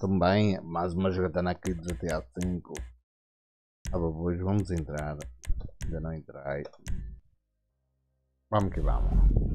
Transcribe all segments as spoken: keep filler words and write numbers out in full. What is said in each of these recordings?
também, mais uma jogatana aqui de G T A cinco. Ah, hoje vamos entrar. Ainda não entrei. Vamos que vamos.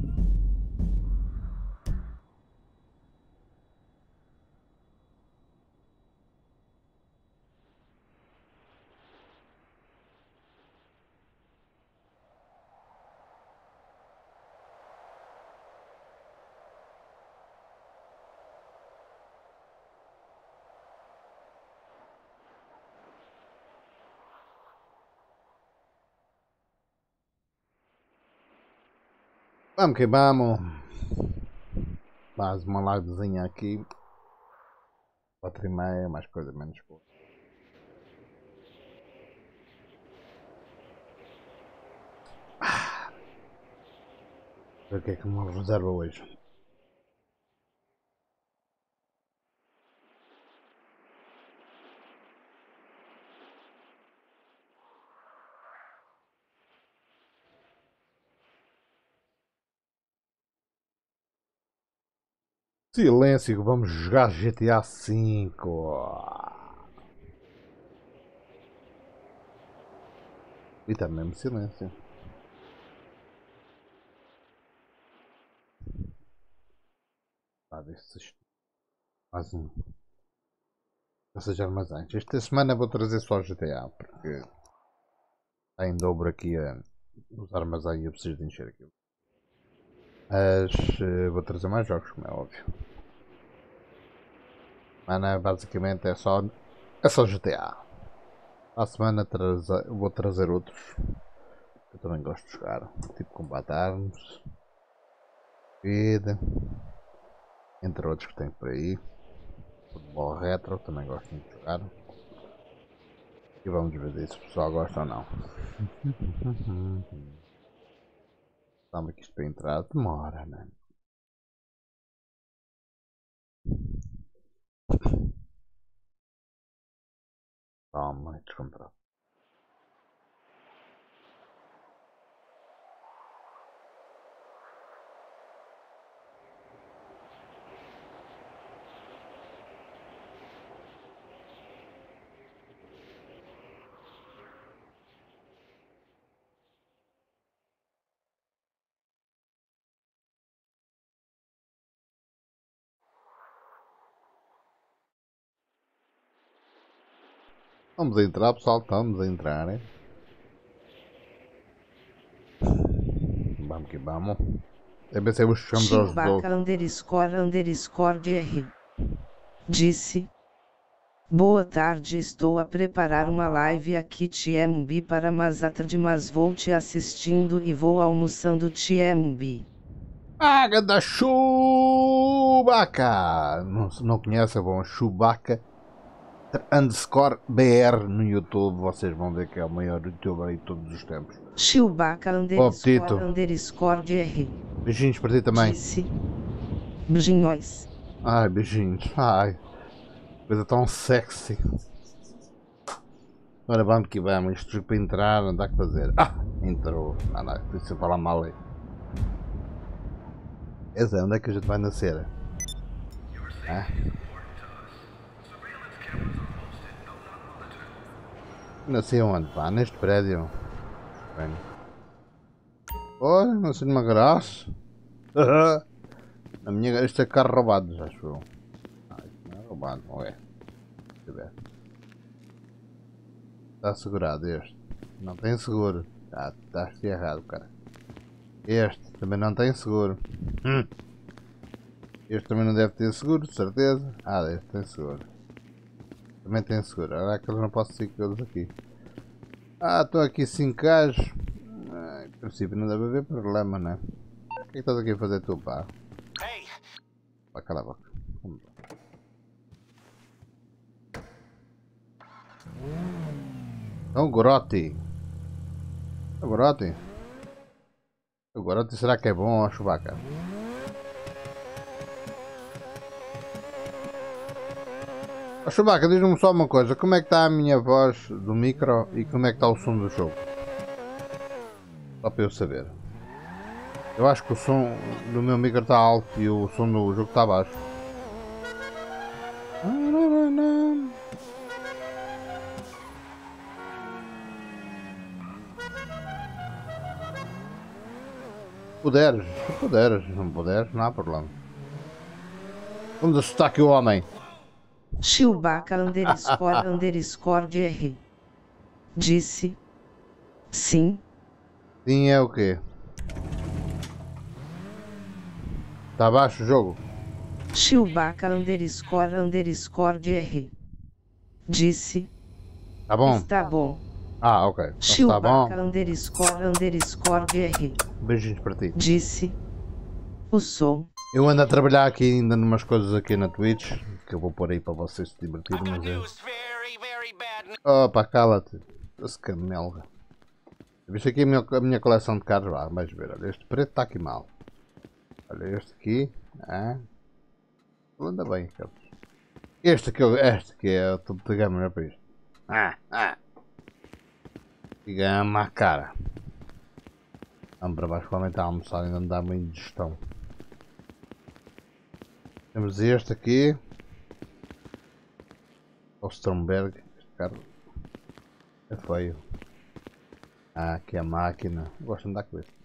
Vamos que vamos. Mais uma livezinha aqui. Quatro e meia, mais coisa, menos coisa. Ah. O que é que me reserva hoje? Silêncio, vamos jogar G T A cinco. E está mesmo silêncio. Vá ver se isto mais um. Ou seja, armazéns. Esta semana vou trazer só G T A porque está em dobro aqui a, os armazéns e eu preciso de encher aquilo. Mas uh, vou trazer mais jogos, como é óbvio. Semana basicamente é só, é só G T A. À semana trazer, vou trazer outros que eu também gosto de jogar, tipo Combat Arms, Vida, entre outros que tem por aí. Futebol Retro, também gosto muito de jogar. E vamos ver se o pessoal gosta ou não. Estamos aqui isto para entrar, demora, né? Toma, descontrole. Vamos entrar, pessoal, estamos a entrar, hein? Vamos que vamos. Eu pensei que chegamos aos Chewbacca underscore underscore R. Disse. Boa tarde, estou a preparar uma live aqui T M B para Mazatard, mas vou te assistindo e vou almoçando T M B. Água da Chewbacca! Não, não conhece, é bom, Chewbacca underscore B R no YouTube, vocês vão ver que é o maior youtuber de todos os tempos. Chewbacca underscore underscore R. Beijinhos para ti também. Disse. Beijinhos. Ai, beijinhos. Ai, coisa tão sexy. Agora vamos que vamos, isto jogo para entrar, não dá que fazer. Ah, entrou. Ah, não, preciso falar mal aí. Essa é onde é que a gente vai nascer? Ah. Nasci onde? Pá, neste prédio. Bem. Olha, nasci numa garagem. Na minha, este é carro roubado, já acho eu. Ah, isto não é roubado, não é? Deixa eu ver. Está segurado este. Não tem seguro. Ah, estás errado, cara. Este também não tem seguro. Hum. Este também não deve ter seguro, de certeza. Ah, este tem seguro. Também tem seguro. Agora que eu não posso seguir todos aqui. Ah, estou aqui cinco gajos. Ah, em princípio não deve haver problema, né? O que é que estás aqui a fazer tu, pá? Pá, cala a boca. Vamos lá. Então, Gorotti. O Gorotti? O Gorotti será que é bom ou Chewbacca? Oh, Chewbacca, diz-me só uma coisa, como é que está a minha voz do micro e como é que está o som do jogo? Só para eu saber. Eu acho que o som do meu micro está alto e o som do jogo está baixo. Puderes, se puderes, não puderes, não há problema. Vamos assustar aqui o homem. Chewbacca underscore underscore R. Disse. Sim. Sim é o quê? Está abaixo o jogo? Chewbacca underscore underscore R. Disse. Tá bom? Está bom. Ah, ok. Então está bom. Chewbacca underscore underscore R. Beijinhos para ti. Disse. O som. Eu ando a trabalhar aqui ainda numas coisas aqui na Twitch, que eu vou pôr aí para vocês se divertirem, mas é... Opa, cala-te. Esse camelga. Viste aqui a minha, a minha coleção de carros? Ah, vais ver, olha, este preto está aqui mal. Olha este aqui. Ah. Ele anda bem, Carlos. Este aqui, este aqui é o topo de gama, não é para isto. Ah, ah. E gama à cara. Vamos para baixo, provavelmente a almoçar ainda não dá uma indigestão. Temos este aqui. O Stromberg. Este carro é feio. Ah, aqui a máquina. Gosto de andar com este.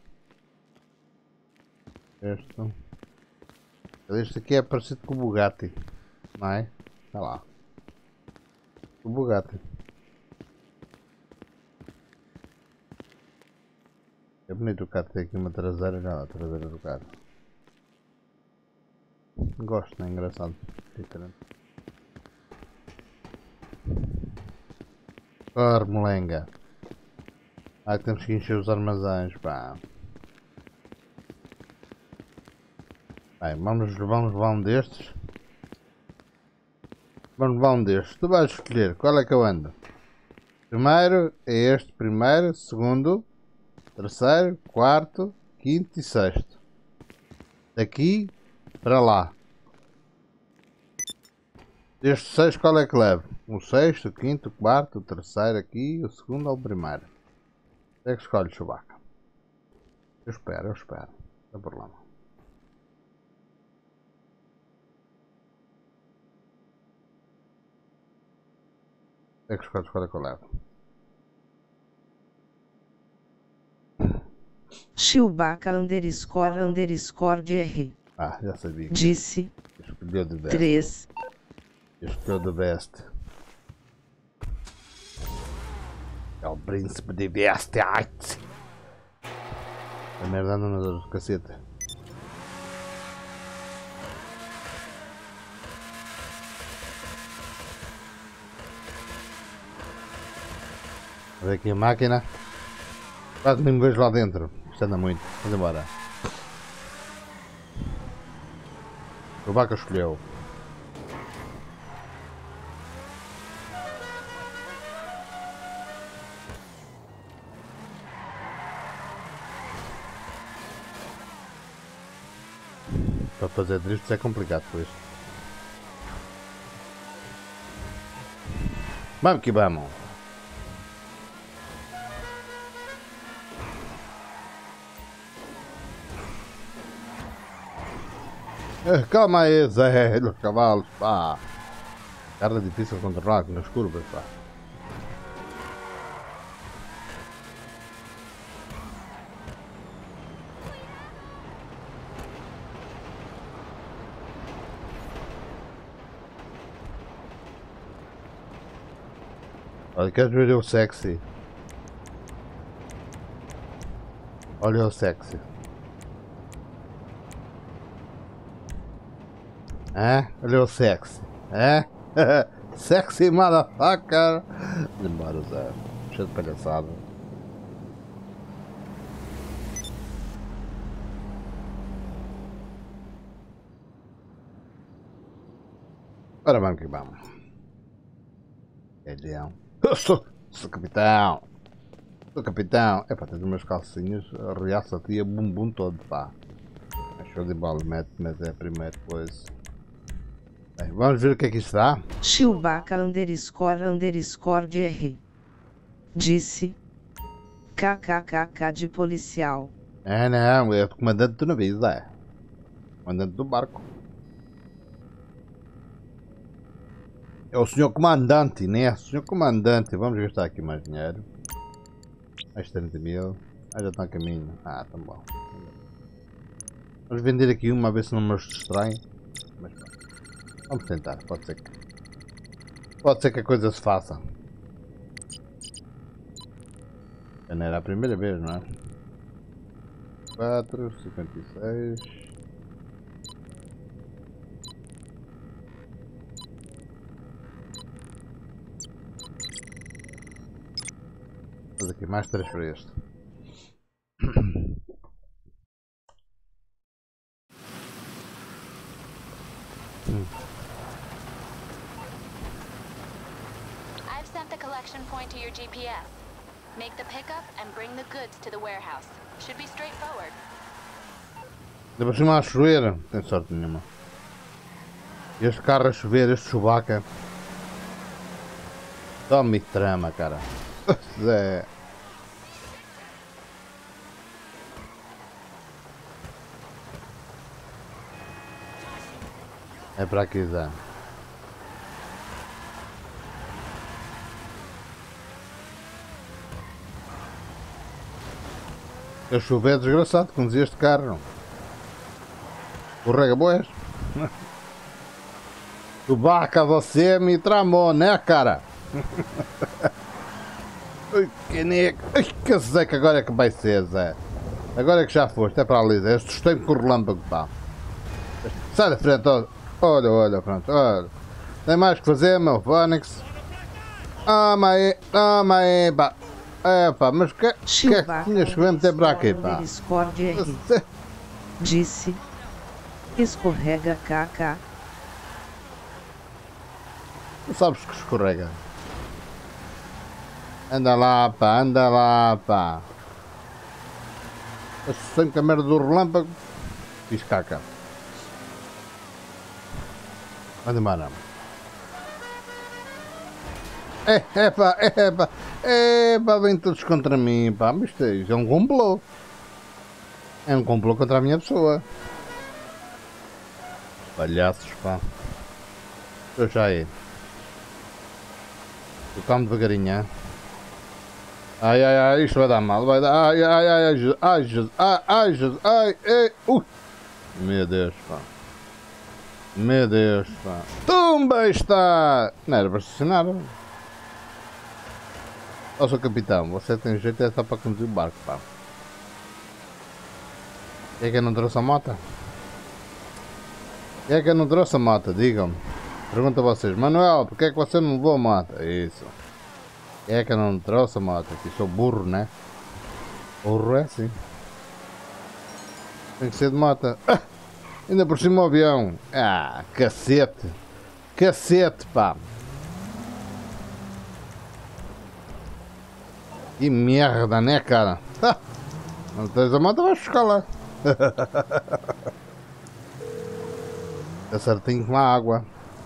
Este. Este aqui é parecido com o Bugatti. Não é? Está lá. O Bugatti. É bonito o carro ter aqui uma traseira. Não, a traseira do carro. Gosto, não é engraçado. Diferente. Corre, molenga. Ah, temos que encher os armazéns, pá. Bem, vamos, vamos levar um destes. Vamos levar um destes. Tu vais escolher qual é que eu ando. Primeiro é este, primeiro, segundo, terceiro, quarto, quinto e sexto. Daqui para lá. Destes seis qual é que levo? O sexto, o quinto, o quarto, o terceiro aqui, o segundo ou o primeiro? É que escolhe, Chewbacca. Eu espero, eu espero. Não tem problema. É que escolhe qual é que eu levo. Chewbacca underscore underscore R. Ah, já sabia. Disse. Escolheu de best. Três. Escolheu de best. É o príncipe de best. A merda anda nas outras caceta. Olha aqui a máquina. Quase nem me vejo lá dentro. Isto anda muito. Vamos embora. O Vaca escolheu. Para fazer drifts é complicado por isso. Vamos que vamos. Calma aí, Zé, os cavalos, pá. Cara é difícil de controlar nas curvas, pá. Olha, queres ver o sexy? Olha o sexy. É? Olha o sexy. É? Sexy motherfucker. Embora, Zé. Cheio de palhaçada. Ora vamos que vamos. Calhão. Eu sou, sou capitão. Sou capitão. É para ter os meus calcinhos. Reaça a tia bumbum todo, pá. Show de bola. Mete, mete a primeira coisa. Bem, vamos ver o que é que isso dá. Chewbacca underscore underscore R. Disse. Kkkk de policial. É, não, é o comandante do navio, é. Comandante do barco. É o senhor comandante, né? Senhor comandante. Vamos gastar aqui mais dinheiro. Mais trinta mil. Ah, já estão a caminho. Ah, tão bom. Vamos vender aqui uma a ver se não nos distraem. Mas vamos tentar. Pode ser que... Pode ser que a coisa se faça. Já não era a primeira vez, não é? quatro, cinquenta e seis... Vou aqui mais três para este. I've sent the collection point to your G P S. Make the pickup and bring the goods to the warehouse. Should be straightforward. Ainda por cima a chover, não tem sorte nenhuma. Este carro a chover, este Chewbacca. Tome trama, cara. Zé. É para aqui, Zé. A chover é desgraçado, conduzir este carro. Correga boas. Chewbacca, você me tramou, né, cara? Ui, que nego. Ai, que Zé, que agora é que vai ser, Zé. Agora é que já foste, é para ali, Zé. Assustei-me com o relâmpago, pá. Sai da frente, olha, olha, olha, pronto, olha. Tem mais que fazer, meu Fónix. Toma aí, toma aí, pá. É, pá, mas que, que é que tinhas que meter para aqui, pá? Disse. Escorrega, kkk. Não sabes que escorrega. Anda lá, pá, anda lá, pá. Assustei-me com a merda do relâmpago. Fiz caca. Anda embora. É, é pá, é pá, é pá, vêm todos contra mim, pá, mas isto é, isto é um complô. É um complô contra a minha pessoa. Palhaços, pá. Estou já aí. Eu calmo devagarinho, hein? Ai, ai, ai, isto vai dar mal, vai dar, ai, ai, ai, ai, Jesus, ai, Jesus, ai, ai, Jesus, ai, ai, ui. Meu Deus, pá. Meu Deus, pá. Tumba está! Não era para estacionar. Ó, seu capitão, você tem jeito é só para conduzir o barco, pá. Quem é que eu não trouxe a moto? Quem é que eu não trouxe a moto? Digam-me. Pergunto a vocês. Manuel, porque é que você não levou a moto? Isso. Quem é que eu não trouxe a moto? Aqui sou burro, né? Burro é assim. Tem que ser de moto. Ah, ainda por cima o avião. Ah, cacete. Cacete, pá. Que merda, né, cara? Ah, não tens a moto, vais buscar lá. Tá certinho com a água.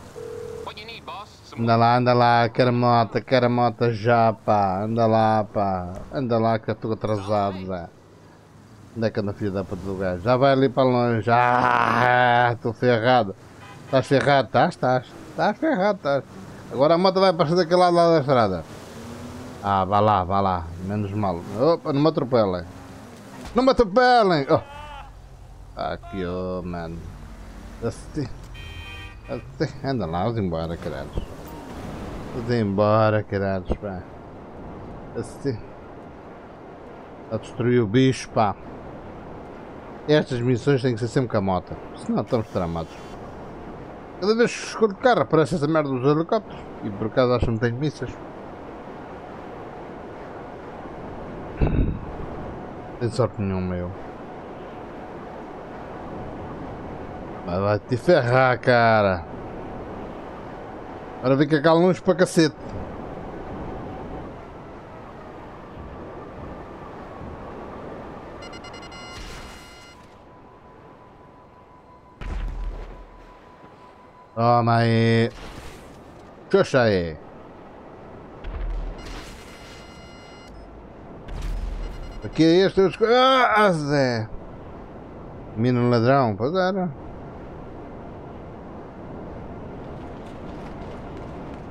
Anda lá, anda lá, quero moto, quero moto já, pá. Anda lá, pá. Anda lá que eu estou atrasado, Zé. Onde é que anda, filho da puta do gajo? Já vai ali para longe. Ah, estou ferrado. Estás ferrado? Estás, estás. Estás ferrado, estás. Agora a moto vai aparecer daquele lado lá da estrada. Ah, vá lá, vá lá. Menos mal. Opa, não me atropelem. Não me atropelem! Oh. Aqui, oh, mano. Assim. Assim. Anda lá, vamos embora, caralho. Vamos embora, caralho, pá. Assim. A destruir o bicho, pá. Estas missões têm que ser sempre com a moto. Senão estamos tramados. Cada vez que escolho o carro aparece essa merda dos helicópteros. E por acaso acho que não tenho missas. Tem sorte nenhuma, eu. Mas vai te ferrar, cara. Agora vem que aquela longe para cacete. Toma aí. Xuxa aí. Aqui é este. Ah, Zé. Mina ladrão, pois era.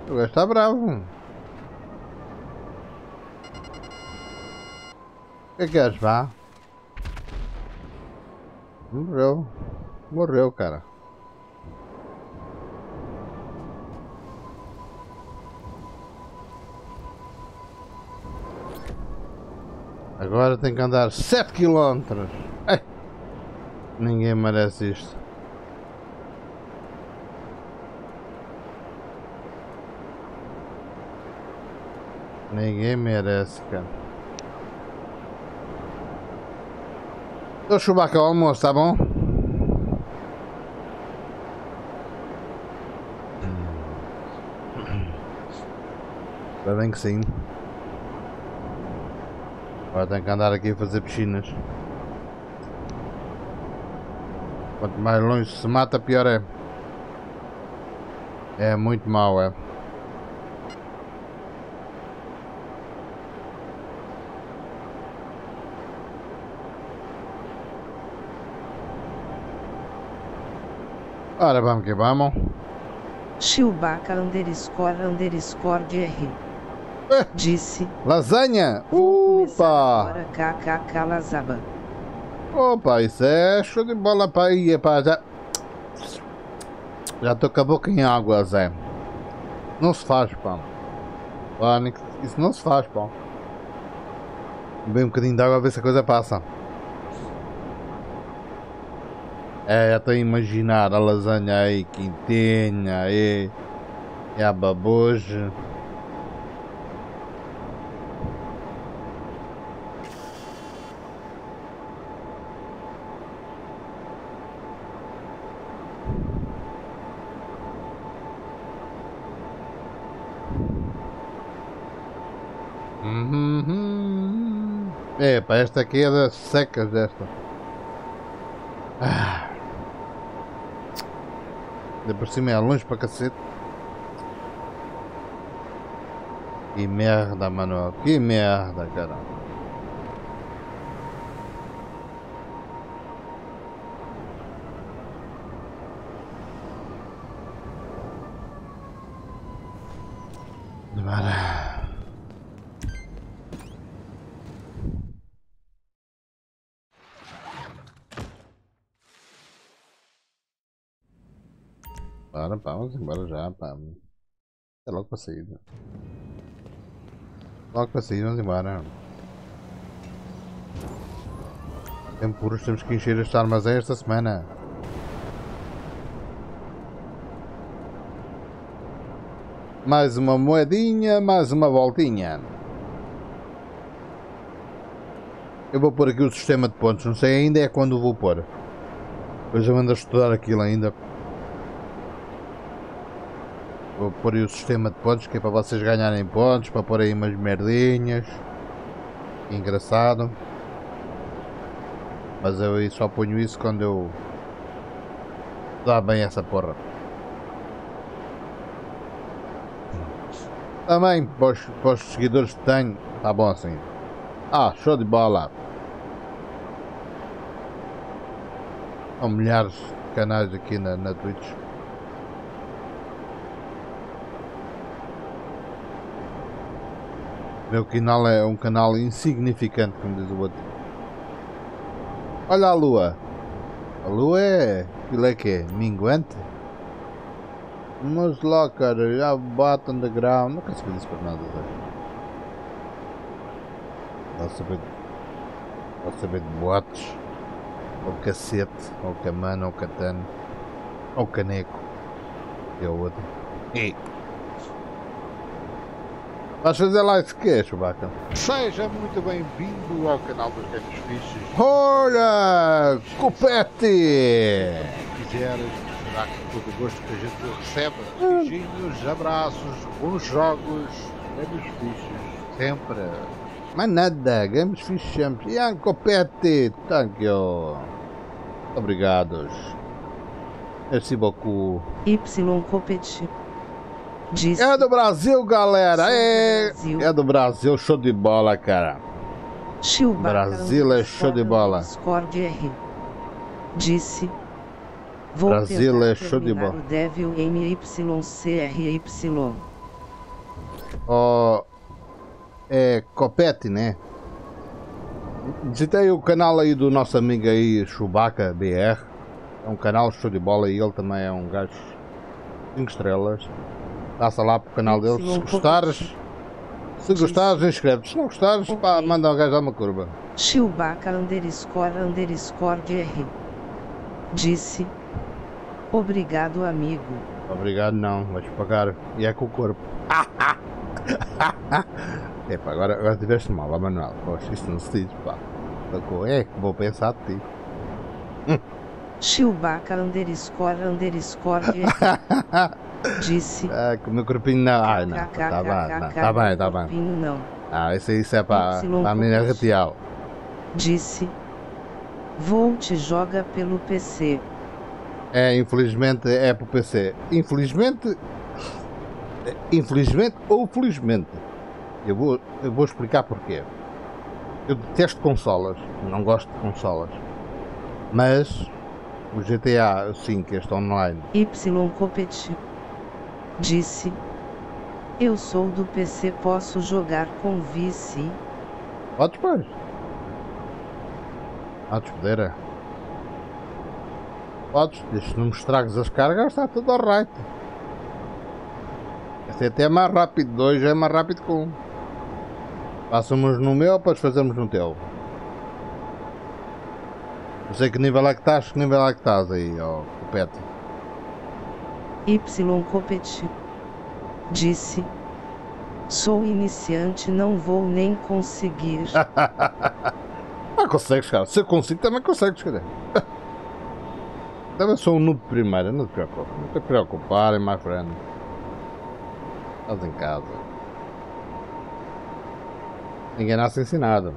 O gajo está bravo. O que é que és, vá? Morreu. Morreu, cara. Agora tem que andar sete quilómetros. Ei, ninguém merece isto. Ninguém merece, cara. Então, Chewbacca, o almoço, tá bom? Ainda bem que sim. Agora tenho que andar aqui a fazer piscinas. Quanto mais longe se mata, pior é. É muito mau, é. Ora, vamos que vamos. Chewbacca underscore underscore R. Eh, Disse. lasanha! Vou começar Opa! agora kkk lazaba. Opa, isso é show de bola para aí, pá. Já já estou com a boca em água, Zé. Não se faz, pá. Pá, isso não se faz, pá. Bem um bocadinho de água a ver se a coisa passa. É, já estou a imaginar a lasanha aí, quentinha, aí, e a baboja. Uhum. É, pá, esta aqui é das secas desta. Ah. De por cima é longe para cacete. Que merda, mano. Que merda, cara. Demora. Bora, pá, vamos embora já, pá. É logo para sair. Logo para sair, vamos embora. Tempuros, temos que encher este armazém esta semana. Mais uma moedinha, mais uma voltinha. Eu vou pôr aqui o sistema de pontos, não sei ainda é quando vou pôr. Depois eu ando a estudar aquilo ainda. Vou pôr aí o sistema de pontos, que é para vocês ganharem pontos, para pôr aí umas merdinhas. Engraçado. Mas eu aí só ponho isso quando eu dá bem essa porra. Também para os, para os seguidores que tenho, tá bom assim. Ah, show de bola. Há milhares de canais aqui na, na Twitch. Meu canal é um canal insignificante, como diz o outro. Olha a lua. A lua é... aquilo é que é? Minguante? Mas lá, cara, já bate underground. Não quero saber disso para nada. Não saber... Não saber de boates. Ou cacete. Ou camano, ou catano. Ou caneco. E é o outro. E... vais fazer lá esse que é, Chewbacca? Seja muito bem-vindo ao canal dos Games Fiches. Olha, Copete! Se quiseres, será com todo o gosto que a gente recebe. Beijinhos, abraços, bons jogos, Games Fiches, sempre. Mas nada, Games Fiches sempre. E Copete, thank you. Obrigados. Merci beaucoup. Y Copete. Disse. É do Brasil, galera! É, Brasil. é do Brasil, show de bola, cara! Chewbacca Brasil é show de bola. Discord R. Disse. Vou Brasil tentar é show de terminar bola. o Devil M Y C R Y. Oh, é Copete, né? Visitei o canal aí do nosso amigo aí, Chewbacca B R. É um canal show de bola e ele também é um gajo cinco estrelas. Passa lá pro canal dele. Se gostares, se gostares, inscreve-te. Se não gostares, pá, manda um gajo dar uma curva. Chewbacca underscore underscore R. Disse. Obrigado, amigo. Obrigado não, vais pagar. E é com o corpo. Epa, agora, agora tiveste mal, ó Manuel. Poxa, isto não se diz, pá. É que vou pensar de ti. Hum. Chewbacca underscore underscore R. Disse. Ah, que o meu corpinho não. Ah, não. Tá bem, tá bem, tá bem. Não. Ah, isso, isso é para a menina retial. Disse. Vou te joga pelo P C. É, infelizmente é pro P C. Infelizmente. Infelizmente ou felizmente. Eu vou, eu vou explicar porquê. Eu detesto consolas. Não gosto de consolas. Mas o G T A cinco, este online. Y Copete. Disse. Eu sou do P C, posso jogar com vice? Podes, pois. Podes poder, é. Podes, desde que não me estragues as cargas, está tudo alright. Este até é mais rápido, dois é mais rápido que um. Passamos no meu, depois fazemos no teu. Não sei que nível é que estás, que nível é que estás aí, ó, Copete. Y Copete. Disse. Sou iniciante, não vou nem conseguir. Ah, consegues, cara. Se eu consigo, também consegues, cara. Também sou um noob primeiro, não te preocupes. Não te preocuparem, my friend. Estás em casa. Ninguém nasce ensinado.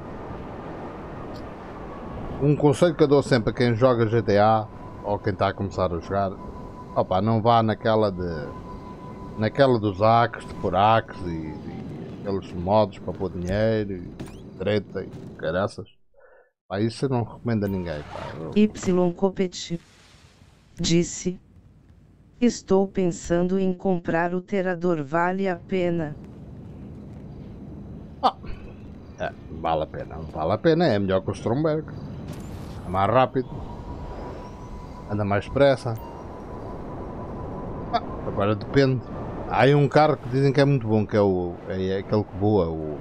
Um conselho que eu dou sempre a quem joga G T A, ou quem está a começar a jogar, opa, não vá naquela de... naquela dos hacks, de pôr hacks e, e aqueles modos para pôr dinheiro, e treta e caraças. Pá, isso eu não recomendo a ninguém, pá. Eu... Y Copete. Disse. Estou pensando em comprar o Terador, vale a pena? Ah, é, vale a pena, vale a pena, é melhor que o Stromberg. É mais rápido. Anda mais depressa. Ah, agora depende. Há aí um carro que dizem que é muito bom, que é, o, é aquele que voa, o...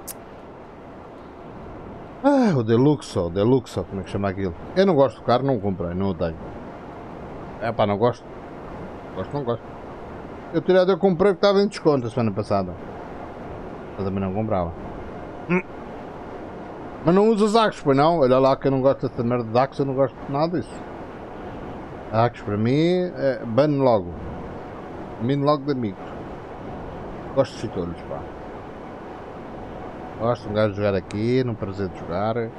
Ah, o Deluxe, o Deluxe, como é que chama aquilo? Eu não gosto do carro, não comprei, não o tenho. É pá, não gosto. Gosto, não gosto. Eu tirado, eu comprei porque estava em desconto a semana passada. Eu também não comprava. Hum. Mas não uso os Axe, pois não? Olha lá que eu não gosto dessa merda de Axe, eu não gosto de nada disso. Axe para mim, é, bane logo. Mino logo de amigos. Gosto de chitolhos, pá. Gosto de um gajo de jogar aqui, num prazer de jogar. E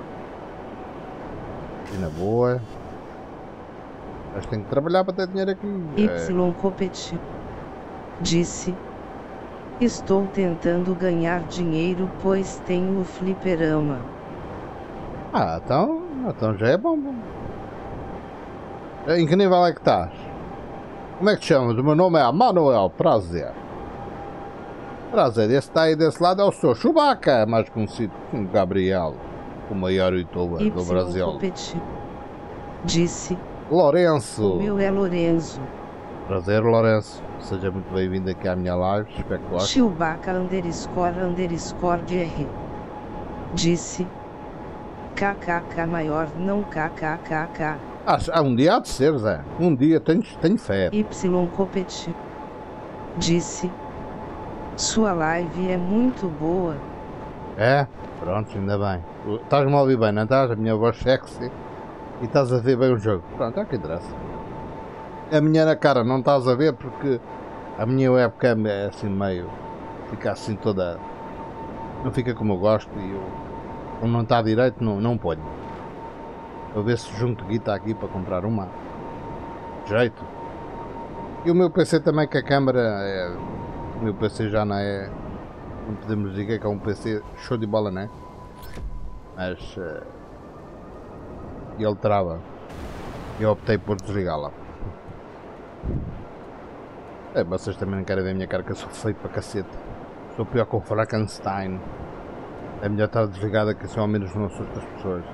na boa. Mas tenho que trabalhar para ter dinheiro aqui. Y Copete. Disse. Estou tentando ganhar dinheiro, pois tenho o fliperama. Ah, então, então já é bom, bom. Em que nível é que estás? Como é que te chamas? O meu nome é Manuel, prazer. Prazer, esse está aí desse lado é o seu Chewbacca, mais conhecido como Gabriel, o maior youtuber do Brasil. Copete. Disse. Lourenço. O meu é Lourenço. Prazer, Lourenço. Seja muito bem-vindo aqui à minha live. Espero que goste. Chewbacca underscore underscore R. Disse. Kkk maior, não kkkk. Ah, um dia há de ser, Zé. Um dia tenho, tenho fé. Y Copete. Disse. Sua live é muito boa. É? Pronto, ainda bem. Estás-me a ouvir bem, não estás? A minha voz sexy. E estás a ver bem o jogo. Pronto, é o que interessa. A minha na cara não estás a ver porque a minha webcam é assim meio... fica assim toda... não fica como eu gosto e eu... como não está direito não, não ponho. Vou ver se junto guita aqui para comprar uma. Jeito. E o meu P C também, que a câmera é... o meu P C já não é... não podemos dizer que é um P C show de bola, né? Mas... Uh... e ele trava. Eu optei por desligá-la. É, vocês também não querem ver a minha cara que eu sou feio para cacete. Estou pior com o Frankenstein. É melhor estar desligado que assim ao menos não assusta as pessoas.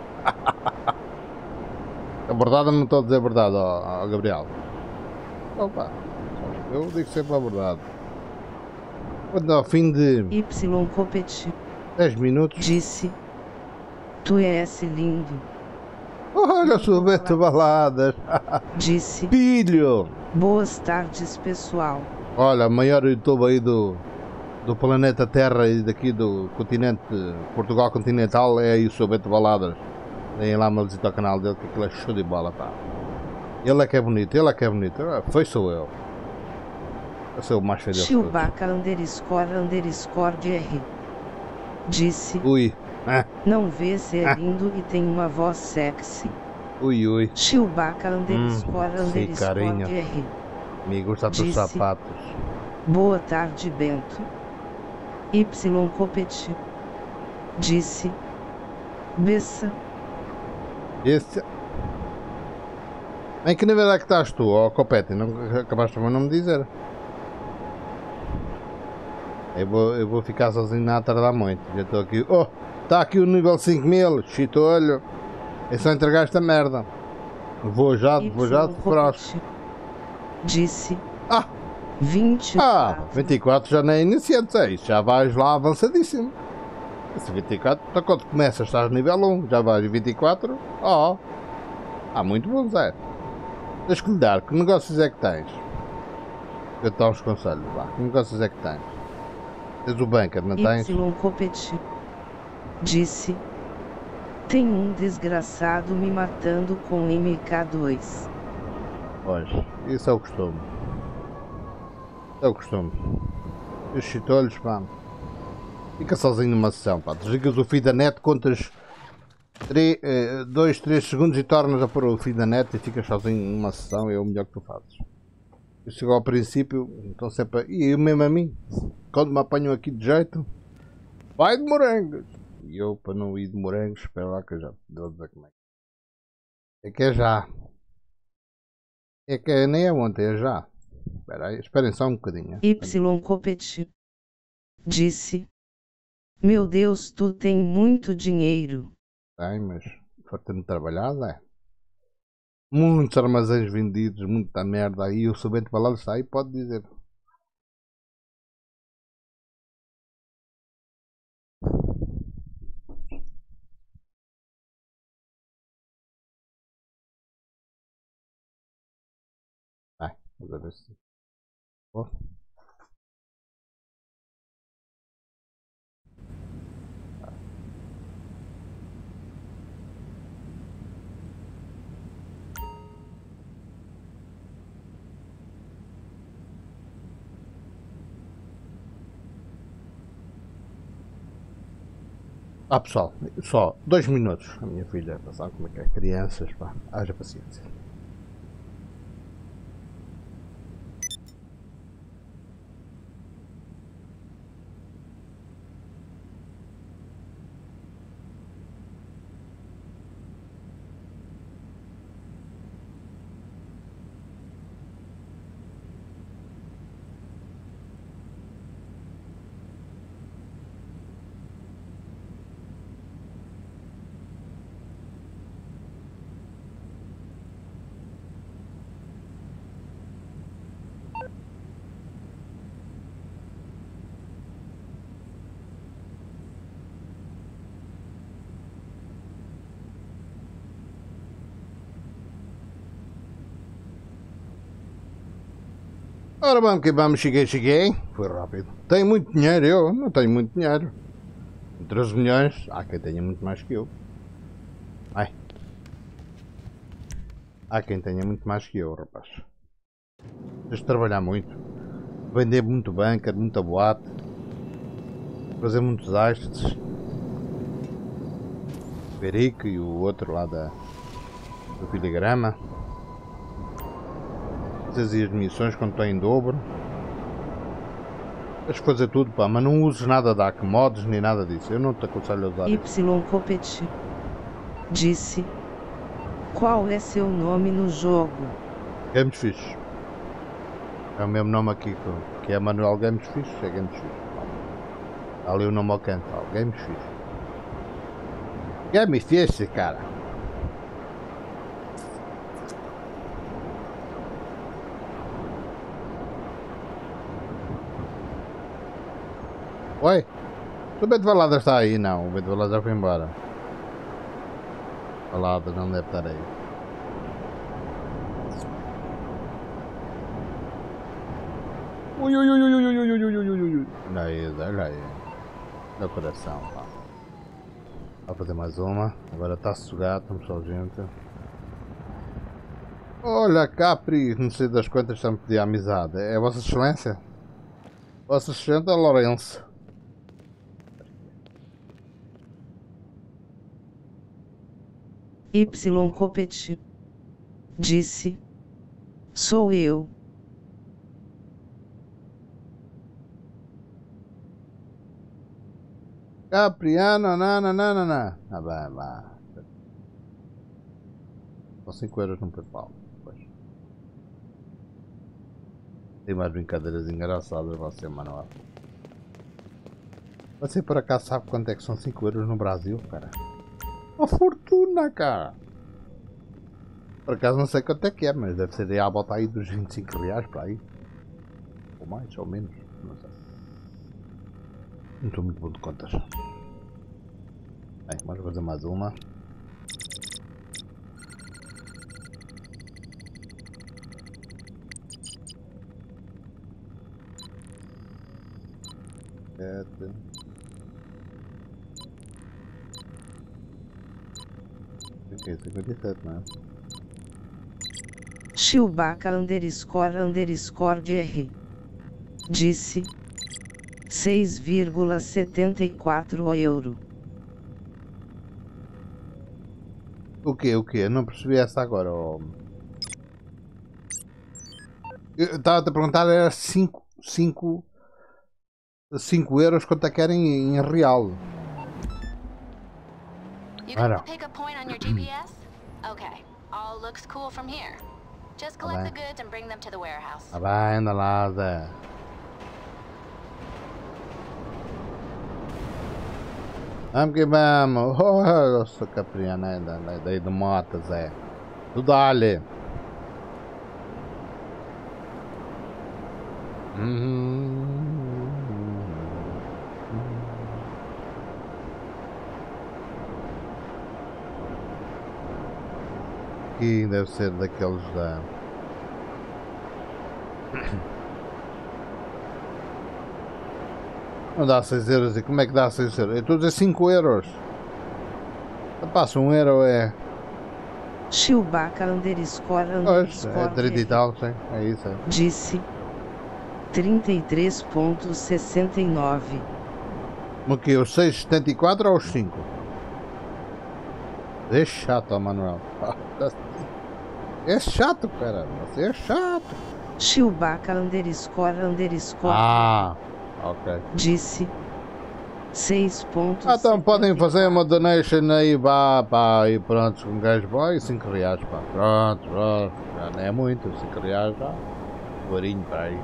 A verdade, eu não estou a dizer a verdade, ó, ó Gabriel. Opa, eu digo sempre a verdade. Quando ao fim de Y Copete dez minutos disse: Tu és lindo. Olha, Sorvete Baladas. Disse: Filho! Boas tardes, pessoal. Olha, o maior YouTube aí do, do planeta Terra e daqui do continente Portugal continental é aí o Sorvete Baladas. Deem lá uma visita ao canal dele, que aquilo é show de bola, pá. Ele é que é bonito, ele é que é bonito. Foi sou eu. Eu sou o mais feio deles todos. Chewbacca underscore underscore R. Disse: Ui. Ah, Não vê se é lindo e tem uma voz sexy. ui, ui. Chewbacca underscore sim, underscore carinho. R. Me gusta dos Disse: sapatos. Boa tarde, Bento. Y Copete disse: Bessa. Esse... Em que nível é que estás tu, ó Copete? Não acabaste também não me dizer. Eu vou, eu vou ficar sozinho a tardar muito. Já estou aqui. Oh! Está aqui o nível cinco mil. Chitolho. É só entregar esta merda. Vou já, vou já de próximo. Disse: Ah! vinte e quatro. Ah! vinte e quatro já não é iniciante. É isso. Já vais lá avançadíssimo. Esse vinte e quatro. Então quando começas estás no nível um. Já vais vinte e quatro. Oh! Ah, muito bom, Zé. Tens que lhe dar. Que negócios é que tens? Eu te dou uns conselhos. Vá. Que negócios é que tens? Tens o bunker, não tens? Y Copete disse: Tem um desgraçado me matando com M K dois. Pois, isso é o costume. É o costume. E os chitolhos, pá. Fica sozinho numa sessão, pá. Desligas o feed da net, contas dois, três segundos e tornas a pôr o feed da net e ficas sozinho numa sessão. É o melhor que tu fazes. Eu chego ao princípio, então sempre. E eu mesmo a mim, quando me apanham aqui de jeito, vai de morangos. E eu, para não ir de morangos, espera lá que eu já vou dizer como é. É que é já. É que é, nem é ontem, é já. Espera aí, esperem só um bocadinho. Y Copete disse: Meu Deus, tu tem muito dinheiro. Tem, mas farta-me trabalhar, é. Muitos armazéns vendidos, muita merda aí. O Sorvete Baladas está aí, pode dizer. Ai, vou ver se. Oh. Ah pessoal, só dois minutos. A minha filha, sabe como é que é? Crianças, pá, haja paciência. Ora vamos que vamos, cheguei, cheguei. Foi rápido. Tenho muito dinheiro, eu não tenho muito dinheiro. treze milhões, há quem tenha muito mais que eu. Ai. Há quem tenha muito mais que eu, rapaz. Tens de trabalhar muito. Vender muito bunker, muita boate. Fazer muitos hastes. Perico e o outro lá da, do filigrama. Fazer as missões quando estão em dobro. Tens que fazer tudo, pá, mas não uses nada da mods nem nada disso. Eu não te aconselho a usar isso. Y Copete disse: Qual é seu nome no jogo? Games Fish. É o mesmo nome aqui que é Manuel Games Fish, é Games Fish. Ali o nome ao canto, ó, Game Fish. Game Fish, cara. Oi? O Beto Valada está aí? Não, o Beto Valada já foi embora. Valada não deve estar aí. Ui, ui, ui, ui, ui, ui, ui, ui, ui, ui. Olha aí, olha aí. No coração, pá. Vou fazer mais uma. Agora está sugado, estamos só gente. Olha, Capri, não sei das quantas estão a pedir amizade. É Vossa Excelência? Vossa Excelência Lourenço. Y Copete disse: sou eu. Capriano, nananana. Ah, vai, vai. São cinco euros no PayPal. Pois. Tem mais brincadeiras engraçadas você, Manuel. Você por acaso sabe quanto é que são cinco euros no Brasil, cara? Uma fortuna, cara. Por acaso não sei quanto é que é, mas deve ser aí à volta aí dos vinte e cinco reais para aí. Ou mais, ou menos, não sei. Não estou muito bom de contas. Bem, vamos fazer mais uma. Sete. Ok, cinquenta e sete, não é? Chewbacca underscore underscore R disse: seis vírgula setenta e quatro euro. O que, o que? Eu não percebi essa agora. Oh. Eu estava a perguntar, era cinco euros quanto é que era em, em real. You got the pickup point on your G P S? Okay, all looks cool from here. Just collect the goods and bring them to the warehouse. Ah, vai, anda lá, Zé. Vamos que vamos. Oh, eu sou Capriana, daí do Mota, Zé. Tu dá-lhe. Aqui deve ser daqueles da... Não dá seis euros. E como é que dá seis euros? Eu estou a dizer cinco euros. Passa um euro é... Chewbacca underscore Pois, é underscore trinta e tal, sim. É isso, é. disse: trinta e três vírgula sessenta e nove. O que? Os seis vírgula setenta e quatro ou os cinco? É chato, Manuel. É chato, cara. Você é chato. Chewbacca underscore underscore Ah, ok. disse: seis pontos. Ah, então podem fazer uma donation aí, pá, pá, e pronto, um gajo vai, cinco reais, pá, pronto, pronto, já não é muito, cinco reais já, varinho para aí.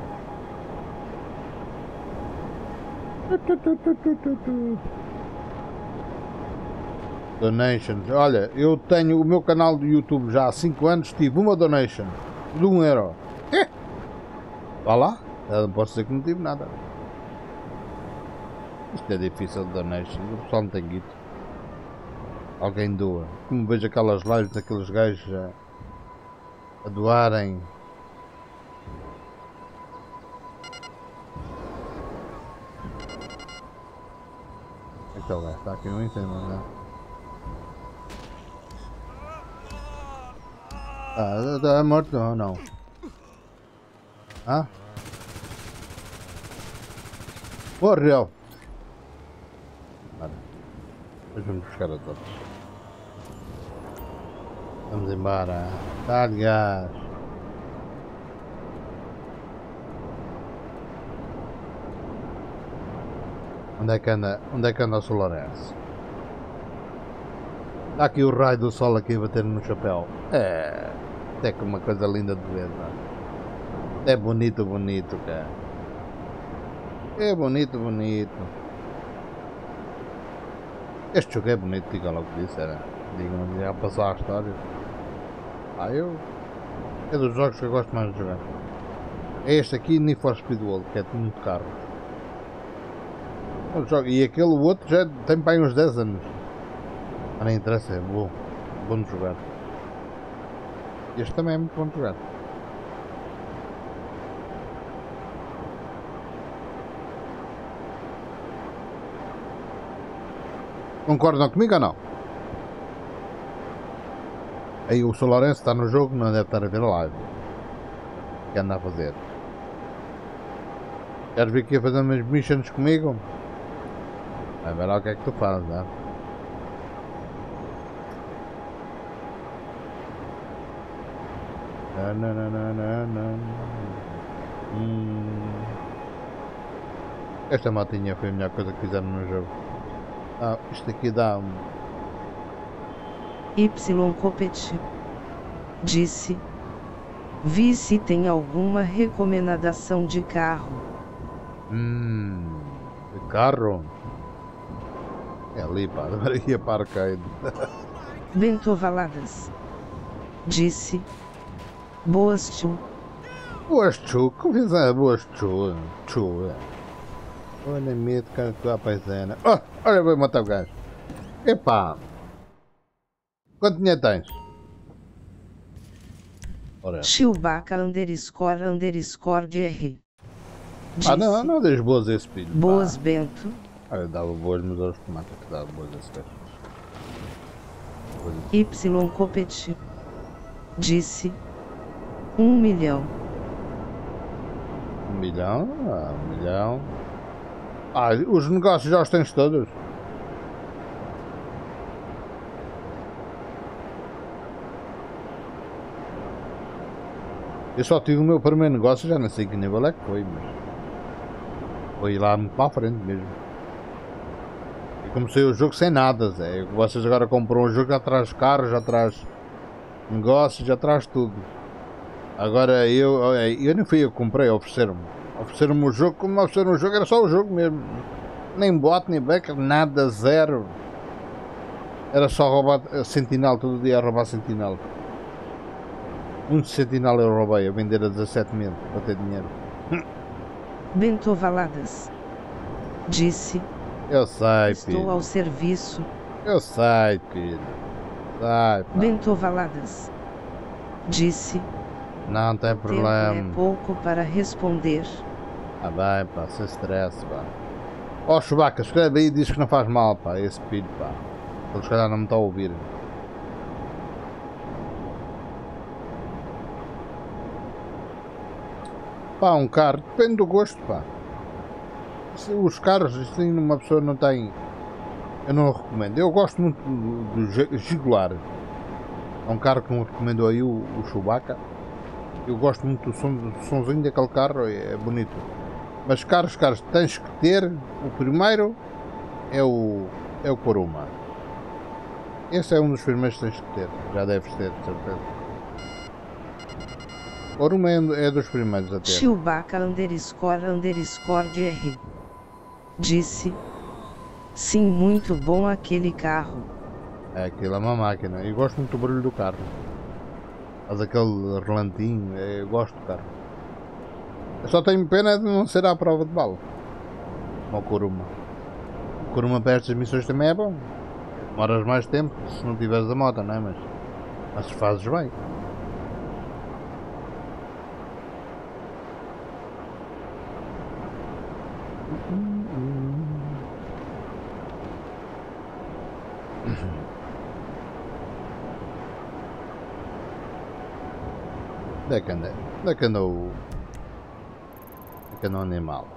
Donations, olha, eu tenho o meu canal do YouTube já há cinco anos, tive uma donation de um euro. É. Vá lá, eu não posso dizer que não tive nada. Isto é difícil de donation, o pessoal não tem guito. Alguém doa. Como vejo aquelas lives daqueles gajos a, a doarem. Então lá, está aqui, não entendo, não é? Ah, está morto ou não? Hã? Morreu! Depois vamos buscar a todos. Vamos embora. Dá-lhe gás. Onde é que anda? Onde é que anda o Solarense? Está aqui o raio do sol aqui a bater no chapéu. É. Até que uma coisa linda de ver, não é? É bonito, bonito, cara. É bonito, bonito. Este jogo é bonito, diga logo que disse, era. Digam-me, já passou a história. Ah, eu... É dos jogos que eu gosto mais de jogar. É este aqui, Need for Speed World, que é tudo de carro. E aquele outro já tem para aí uns dez anos. Mas não interessa, é bom. Bom de jogar. Este também é muito bom de jogar. Concordam comigo ou não? Aí o Sr. Lourenço está no jogo, não deve estar a ver a live. O que anda a fazer? Queres vir aqui a fazer umas missions comigo? Vai ver lá o que é que tu fazes, não é? Não, não, não, não, não. Hum. Esta motinha foi a melhor coisa que fizeram no jogo. Ah, isto aqui dá um... Y Copete disse: vi se tem alguma recomendação de carro. Hum, de carro? É ali, pá, agora ia para arcade. Bento Valadas disse: boas tio. Boas tio, como é boas tio? Tio, olha medo, cara, que a paisana. Oh, olha, vou matar o gajo. Epá. Quanto dinheiro tens? Ora. Chewbacca underscore underscore R. Ah, não, não deixes boas a esse filho. Boas, pá. Bento. Ah, eu dava boas, mas aos tomates que dava boas a esse gajo. Y Copete disse: um milhão. Um milhão? Ah, um milhão. Ah, os negócios já os tens todos? Eu só tive o meu primeiro negócio, já não sei que nível é que foi, mas... Foi lá muito para a frente mesmo. E comecei o jogo sem nada, Zé. Vocês agora compram o jogo, já traz carros, já traz negócios, já traz tudo. Agora eu... Eu nem fui eu que comprei, ofereceram-me. Ofereceram-me o jogo, como ofereceram o jogo, era só o jogo mesmo. Nem bot, nem back, nada, zero. Era só roubar Sentinel, todo dia a roubar Sentinel. Um Sentinel eu roubei a vender a dezassete mil para ter dinheiro. Bento Valadas disse: eu sei, estou filho. ao serviço. Eu sei, filho. Sai, pá. Bento Valadas disse: não tem tempo problema. é pouco para responder. Ah bem, pá, sem stress, pá. Ó, oh, Chewbacca, escreve aí e diz que não faz mal, pá, esse filho, pá. Ele se calhar não me está a ouvir. Pá, um carro, depende do gosto, pá. Se os carros, assim, uma pessoa não tem... Eu não o recomendo. Eu gosto muito do, do Jaguar. É um carro que me recomendou aí o, o Chewbacca. Eu gosto muito do, som, do somzinho daquele carro, é, é bonito. Mas carros, carros, tens que ter... O primeiro é o, é o Kuruma. Esse é um dos primeiros que tens que ter. Já deves ter, de certeza. Kuruma é, é dos primeiros a ter. Chewbacca underscore underscore R disse: sim, muito bom aquele carro. É, aquilo é uma máquina. Eu gosto muito do barulho do carro. Faz aquele relantinho. Eu gosto do carro. Eu só tenho pena de não ser à prova de bala. Como o Kuruma. O Kuruma para estas missões também é bom. Demoras mais tempo se não tiveres a moto, não é? Mas, mas fazes bem. Onde é que anda? Onde é que anda o... Onde é que anda o animal?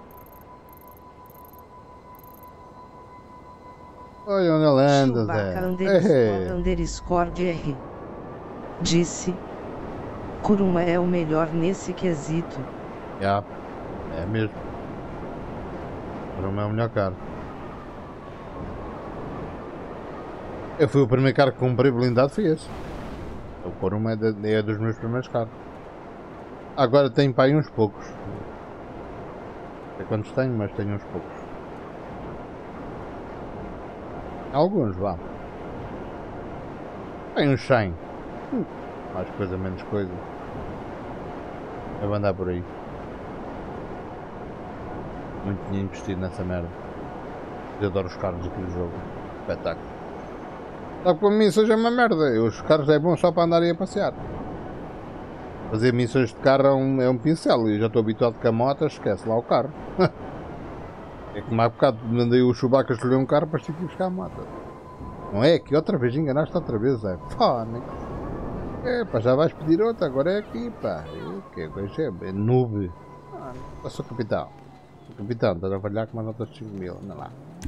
Olha onde ele anda, Chewbacca Zé. underscore underscore R disse: Kuruma é o melhor nesse quesito. Yeah, é mesmo. Kuruma é o melhor carro. Eu fui o primeiro carro que comprei blindado, foi esse. O Kuruma é, de, é dos meus primeiros carros. Agora tenho para aí uns poucos. Não sei quantos tenho, mas tenho uns poucos. Alguns, vá. Tem uns cem. Hum, mais coisa, menos coisa. Eu vou andar por aí. Muito dinheiro investido nessa merda. Eu adoro os carros aqui do jogo. Espetáculo. Só que para mim isso é uma merda. Os carros é bom só para andarem a passear. Fazer missões de carro é um, é um pincel. Eu já estou habituado com a moto, esquece lá o carro. É que mais bocado mandei o Chewbacca escolher um carro para ir buscar a moto. Não é aqui outra vez, enganaste outra vez, é fónico. É pá, já vais pedir outra, agora é aqui, pá. O que é? É noob. Ah, eu sou capitão. Sou capitão, estás a trabalhar com uma nota de cinco mil, anda lá.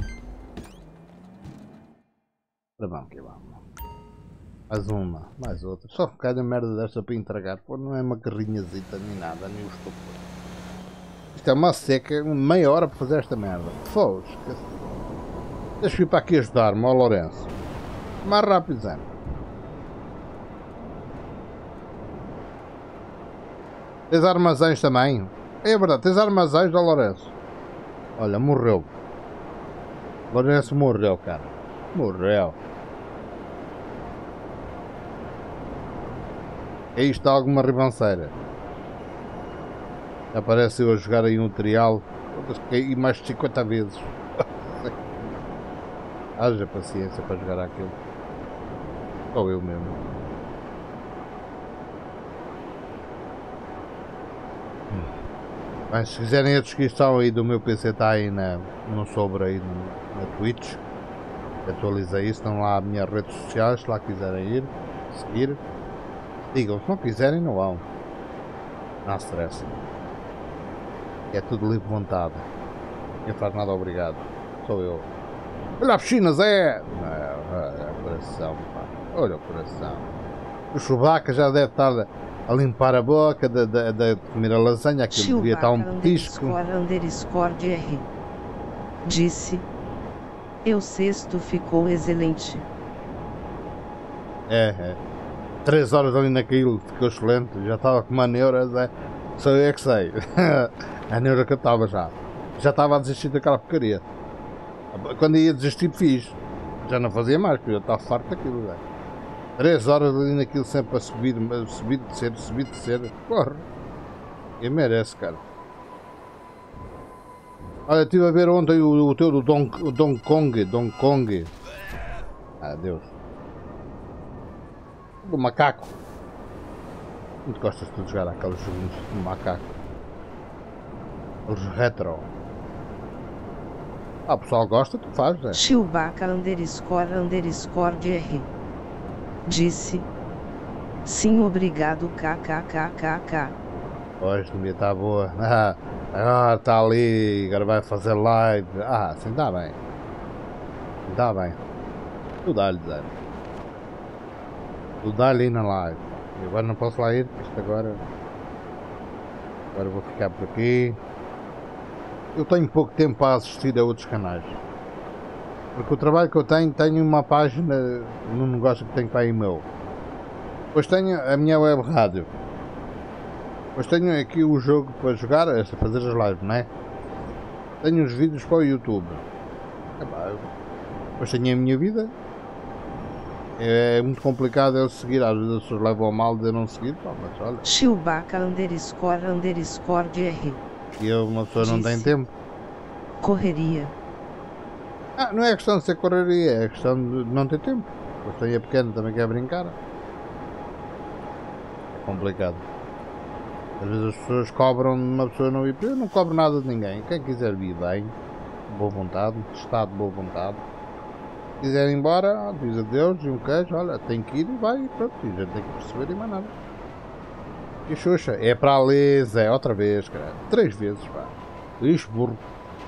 Ora vamos que vamos. Mais uma, mais outra. Só calha merda desta para entregar, pô, não é uma carrinhazita nem nada, nem o estupro. Isto é uma seca, meia hora para fazer esta merda. Foge. Deixa eu ir para aqui ajudar-me, ó Lourenço. Mais rápido, Zé. Tens armazéns também? É verdade, tens armazéns, ó Lourenço. Olha, morreu. Lourenço morreu, cara. Morreu. Aí está alguma ribanceira. Aparece eu a jogar aí um trial e mais de cinquenta vezes. Haja paciência para jogar aquilo. Sou eu mesmo. Mas se quiserem a descrição aí do meu P C está aí na, no sobre aí no, na Twitch. Atualizei isso, estão lá as minhas redes sociais, se lá quiserem ir, seguir. Digam, se não quiserem não vão. Não se stressem. É tudo livre vontade. Quem faz nada obrigado. Sou eu. Olha a piscina, Zé! Olha o coração, pá. Olha o coração. O Chewbacca já deve estar a limpar a boca de, de, de comer a lasanha. Aquilo devia estar um petisco. Underscore R. Disse. E o sexto ficou excelente. É, é. Três horas ali naquilo, ficou excelente. Já estava com uma neura, Zé. Só eu é que sei. A neura que eu estava já. Já estava a desistir daquela porcaria. Quando ia desistir, fiz. Já não fazia mais, porque eu estava farto daquilo, Zé. Três horas ali naquilo sempre a subir, a subir, descer, subir, descer. Porra. E merece, cara. Olha, estive a ver ontem o, o teu do Don, o Don Kong. Don Kong. Ah, Deus. O macaco. Muito gostas de jogar aqueles joguinhos de macaco. Os retro. Ah, o pessoal gosta, tu faz, né? Chewbacca underscore underscore R. Disse. Sim, obrigado, kkkk. Hoje devia estar boa. Ah, agora está ali, agora vai fazer live. Ah, assim dá bem. Dá bem. Tu dá-lhe, Zé. Tu dá-lhe na live. E agora não posso lá ir, porque isto agora. Agora vou ficar por aqui. Eu tenho pouco tempo para assistir a outros canais. Porque o trabalho que eu tenho, tenho uma página num negócio que tenho para aí meu. Depois tenho a minha web rádio. Depois tenho aqui o jogo para jogar, é fazer as lives, não é? Tenho os vídeos para o YouTube. Depois tenho a minha vida. É muito complicado eu seguir, às vezes as pessoas levam a mal de eu não seguir, pá, mas olha. Chewbacca underscore underscore R. E eu, uma pessoa não tem tempo. Correria. Ah, não é questão de ser correria, é questão de não ter tempo. Depois tenho a pequena, também quer brincar. É complicado. Às vezes as pessoas cobram de uma pessoa não ir. Eu não cobro nada de ninguém. Quem quiser vir bem, boa vontade, estado de boa vontade. Se quiser ir embora, diz adeus e um queijo, olha, tem que ir e vai e pronto. E já tem que perceber e mais nada. E Xuxa, é para ali, Zé, outra vez, cara. Três vezes, pá. Ixi, burro.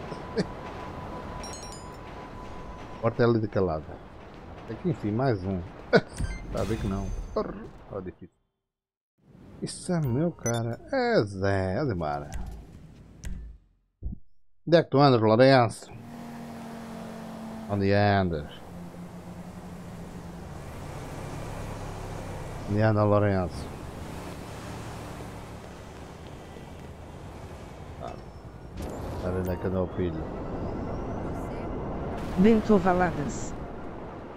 Porta ali de calada. Aqui, enfim, mais um. Está a ver que não. Porra, está difícil. Isso é meu, cara. É Zé, olha embora. Onde é que tu andas, Lourenço? Onde andas? Onde anda, Lourenço? Sabe onde é que anda o filho? Bento Valadas.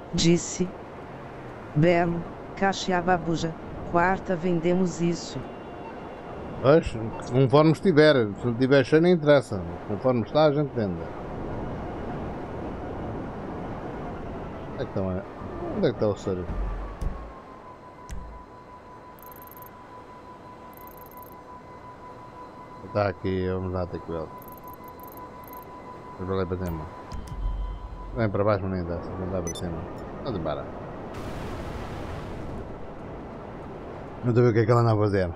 Disse. Belo, Caxiababuja. Quarta vendemos isso. Pois, conforme estiver. Se não tiver cheio, não interessa. Conforme está, a gente vende. Onde é que estão? Onde é que está o sério? Está aqui, vamos lá ter com ele. Vamos lá para cima. Vem para baixo, mas nem dá, não dá para cima. Vamos embora. Não estou a ver o que é que ela anda a fazer.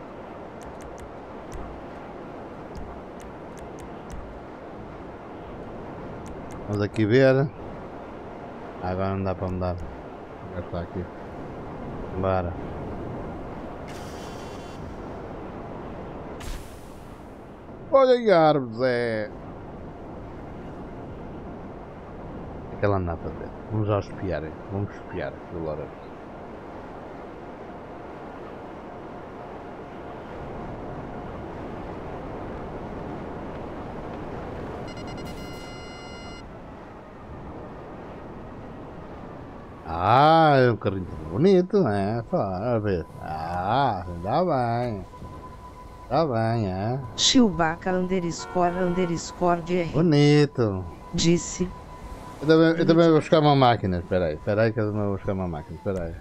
Vamos aqui ver. Ah, agora não dá para mudar. Agora está aqui. Embora. Olha aí a árvore, Zé. O que é que ela anda a fazer? Vamos já espiar. Vamos espiar aquilo lá. Ah, é um carrinho bonito, né? Fala, ver. Ah, dá bem. Dá bem, é? Chewbacca underscore underscore de R. Bonito. Disse. Eu também, eu também vou buscar uma máquina. Espera aí, espera aí que eu também vou buscar uma máquina. Espera aí.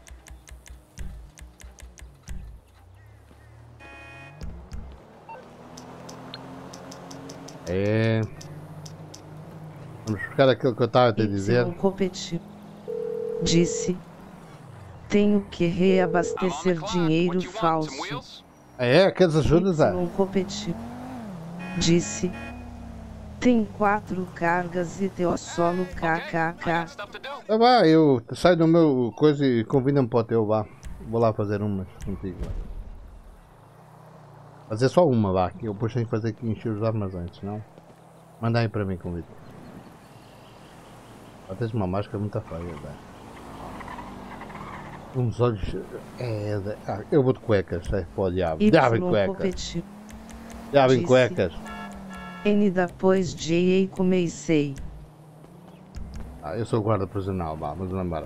É. Vamos buscar aquilo que eu estava a te dizer. Competir. Disse. Tenho que reabastecer dinheiro falso. Ah, é? Queres ajuda, Zé? Competir. Disse. Tem quatro cargas e teu solo kkk. Ah, vá, eu saio do meu coisa e convida-me para o teu, vá. Vou lá fazer umas contigo. Vá. Fazer só uma, vá, que eu depois tenho que fazer aqui encher os armazéns, senão. Manda aí para mim, convite. Ah, tens uma máscara muito feia, Zé. Uns olhos. É, ah, eu vou de cuecas, sai para o diabo. Diabo em cuecas. Diabo em cuecas. N depois J A comecei. Ah, eu sou guarda prisional, vá, vamos lembrar.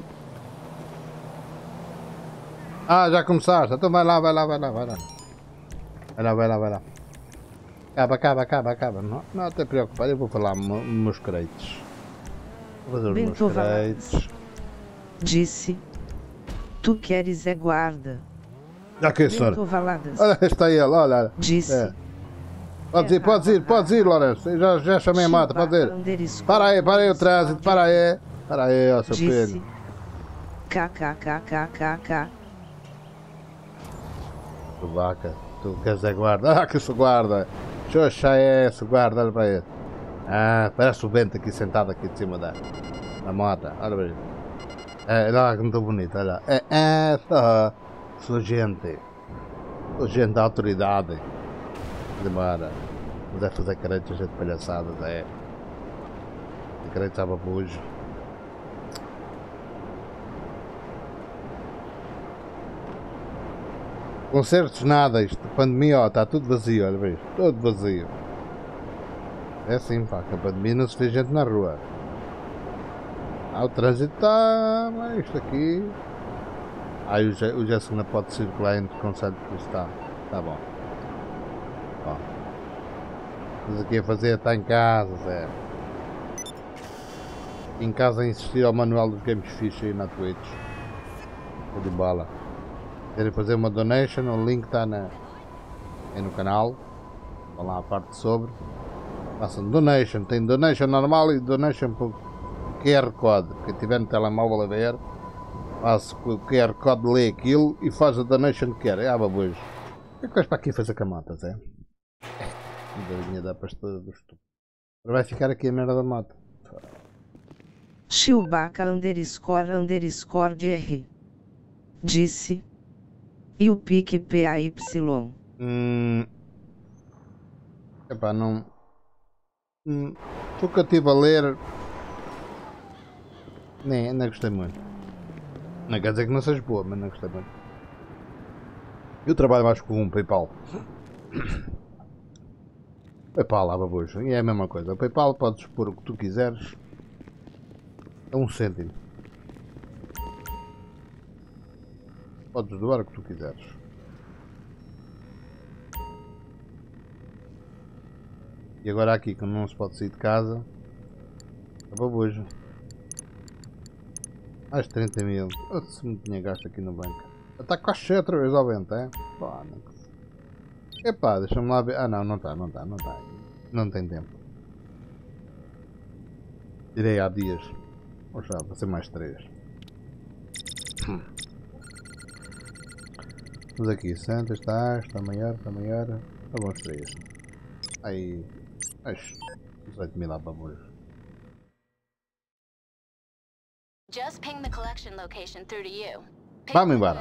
Ah, já começaste, então vai lá, vai lá, vai lá, vai lá. Vai lá, vai lá, vai lá. Acaba, acaba, acaba, acaba. Não, não te preocupar, eu vou falar nos meus créditos. Vou fazer os Bento meus créditos. Disse. Tu queres é guarda. Já que é, senhor? Olha, está ele, olha. Disse. É. Pode ir, pode ir, pode ir, Lourenço. Já, já chamei a mata, pode ir. Para aí, para aí o trânsito, para aí. Para aí, ó, seu filho. Kkkkkkk. Tu vaca, tu queres é guarda? Ah, que sou guarda. Xoxa é esse guarda, olha para ele. Ah, parece o vento aqui sentado aqui de cima da, da moto, olha para ele. É, olha que muito bonito, olha. É, é, só. Sou gente. Sou gente da autoridade. Demora. Mas é fazer caretas de palhaçadas, é. De caretas a babujo. Concertos nada, isto. Pandemia, ó, está tudo vazio, olha bem. Tudo vazio. É assim, pá, que a pandemia não se vê gente na rua. Ah, o trânsito está. Mas isto aqui. Ah, o Jéssica não pode circular entre o concerto que está. Está bom. Ó. Mas aqui a fazer está em casa, Zé. Em casa a insistir ao manual dos games fixe aí na Twitch. Tô de bala. Querem fazer uma donation, o link está na, aí no canal. Vão lá a parte sobre. Façam donation, tem donation normal e donation por Q R Code. Quem tiver no telemóvel a ver, faça o Q R Code, lê aquilo e faz a donation que quer. Ah, babujo. O que é que vais para aqui fazer camatas, é? Ainda dá para estudo do estupro. Vai ficar aqui a merda da moto. Chewbacca underscore underscore de R. Disse. E o pique P A Y. Hum. Epá, não. Hum. O que eu estive a ler. Nem, não gostei muito. Não quer dizer que não seja boa, mas não gostei muito. Eu trabalho mais com um PayPal. PayPal, lá babujo. E é a mesma coisa. O PayPal podes pôr o que tu quiseres. É um cêntimo. Podes doar o que tu quiseres. E agora aqui, quando não se pode sair de casa, é para hoje. Mais trinta mil. Oh, se me tinha gasto aqui no banco. Está quase cheio outra vez ao vento, é? Pá, não... Epá, deixa-me lá ver. Ah não, não está, não está, não está. Não tem tempo. Tirei há dias. Ou já, vou ser mais três. Hum. Vamos aqui, Santa está, está maior, está maior. Está bom os três. Aí. Acho. dezoito mil lá para hoje. Just ping the collection location through to you. Vamos embora.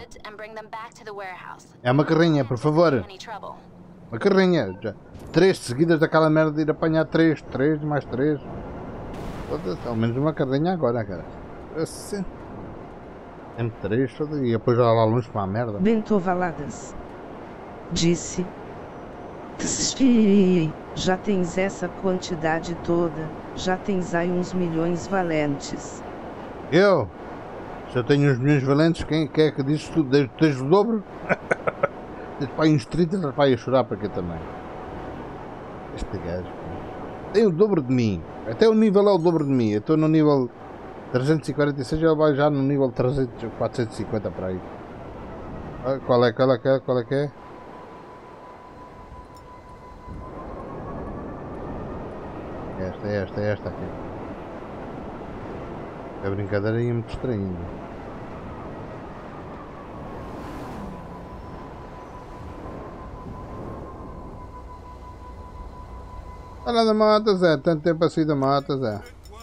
É uma carrinha, por favor. Uma carrinha. Já. Três seguidas daquela merda de ir apanhar três, três, mais três. Ao menos uma carrinha agora, cara. Assim. Tem três, e depois já lá longe para a merda. Bento Valadas disse: já tens essa quantidade toda, já tens aí uns milhões valentes. Eu? Se eu tenho uns milhões valentes, quem quer que diz tudo? Tens o dobro? Tens para aí uns trinta, para aí a chorar para aqui também. Este gajo tem o dobro de mim. Até o nível é o dobro de mim. Eu estou no nível trezentos e quarenta e seis, ele vai já no nível trezentos, quatrocentos e cinquenta para aí. Qual é, qual é que é? Qual é que é? Esta, esta, esta aqui. A brincadeira ia-me distraindo. Está lá da mata, Zé. Tanto tempo assim da mata, Zé.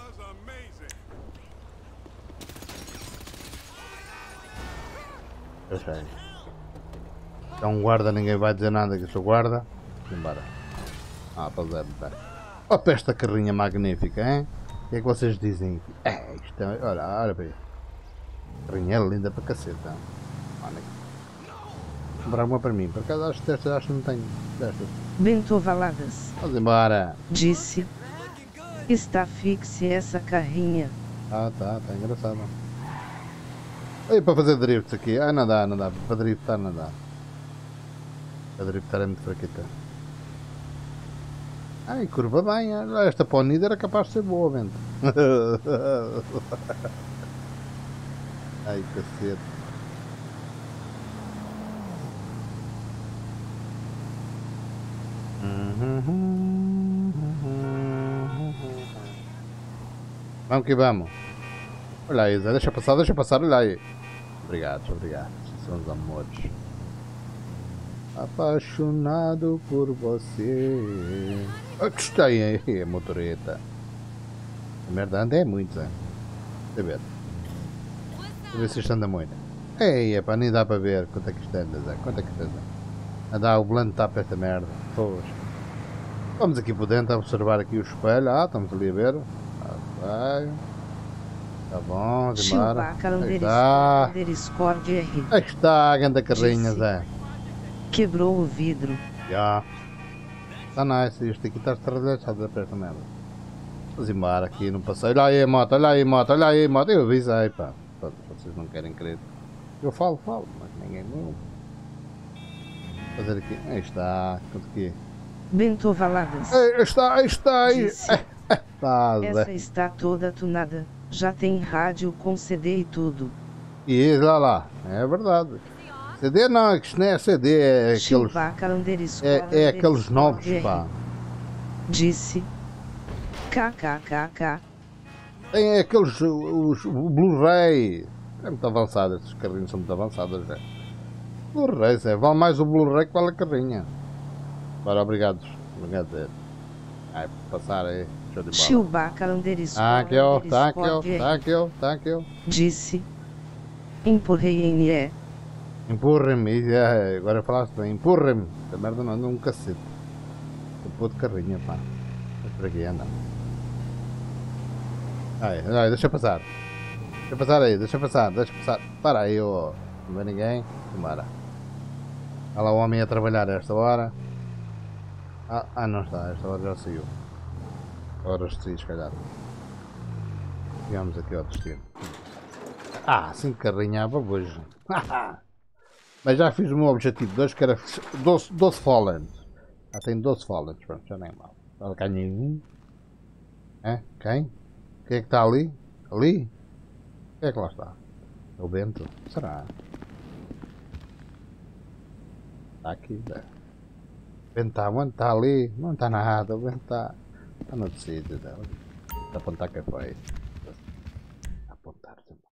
Eu sei. Se é um guarda, ninguém vai dizer nada que eu sou guarda. Embora. Ah, para Zé, tá. Ó, para esta carrinha magnífica, hein? O que é que vocês dizem? É, isto é... Olha, olha para aí. Carrinha é linda para caceta. Olha aqui. Comprar uma para mim. Por acaso acho que destas, acho que não tenho destas. Bento Valadas. Vamos embora. Disse: está fixe essa carrinha. Ah, tá, tá engraçado. E para fazer drifts aqui? Ah, não dá, não dá. Para driftar não dá. Para driftar é muito fraquita. Ai, curva bem. Esta ponida era capaz de ser boa, vento. Ai, cacete. Vamos que vamos. Olha aí, Zé, deixa passar, deixa passar, olha aí. Obrigado, obrigado. Vocês são os amores. Apaixonado por você. Ah, gostei, aí, motoreta. A merda anda é muito, Zé. Deixa eu ver. Deixa eu ver se isto anda muito. Ei, é pá, nem dá para ver quanto é que isto anda, Zé. Quanto é que isto anda? Anda, o volante está para esta merda. Poxa. Vamos aqui por dentro a observar aqui o espelho. Ah, estamos ali a ver. Ah, vai. Tá bom, vamos embora. Aí está. Aí está a grande carrinha, Zé. Quebrou o vidro. Já. Está nice. Isto aqui está estrelhado para esta merda. Vamos embora aqui no passeio. Olha aí a moto, olha aí a moto, olha aí a moto. Eu avisei, pá. Vocês não querem crer. Eu falo, falo, mas ninguém me ouve. Fazer aqui. Aí está. Quanto aqui? Bento Valadas. Aí está, aí está. Aí. Tá, essa está toda tunada. Já tem rádio com C D e tudo. E lá lá. É verdade. C D não, isto não é C D, é aqueles. É, é aqueles novos, pá. Disse. KKKK. Tem aqueles. Os, o Blu-ray. É muito avançado, estes carrinhos são muito avançados já. Blu-ray, é, vale mais o Blu-ray que vale a carrinha. Bora, obrigado. Obrigado. Ai, passar aí. Show de bola. Chewbacca underscore. Thank you, thank you, thank you, thank you. Disse. Empurrei em é. Empurra-me, é, agora falaste bem. Empurra-me. Esta merda não anda um cacete. Eu pôr de carrinha, pá. Mas por aqui anda. Ai, ai, deixa passar. Deixa passar aí, deixa passar, deixa passar. Para aí, ó. Não vê ninguém. Embora. Olha lá o homem a trabalhar a esta hora. Ah, ah, não está, esta hora já saiu. Agora saí, se calhar. Chegamos aqui ao destino. Ah, cinco carrinha hoje. Mas já fiz o meu objetivo dois, que era doze, doze Fallens. Já tenho doze Fallens, pronto, já nem é mal. Agora ganhei um. É? Quem? Quem é que está ali? Ali? Quem é que lá está? É o Bento? Será? Está aqui, Zé. O Bento está onde? Está ali? Não está nada, o Bento está... Está no sítio dela. Está a apontar que é feio. Apontar sempre.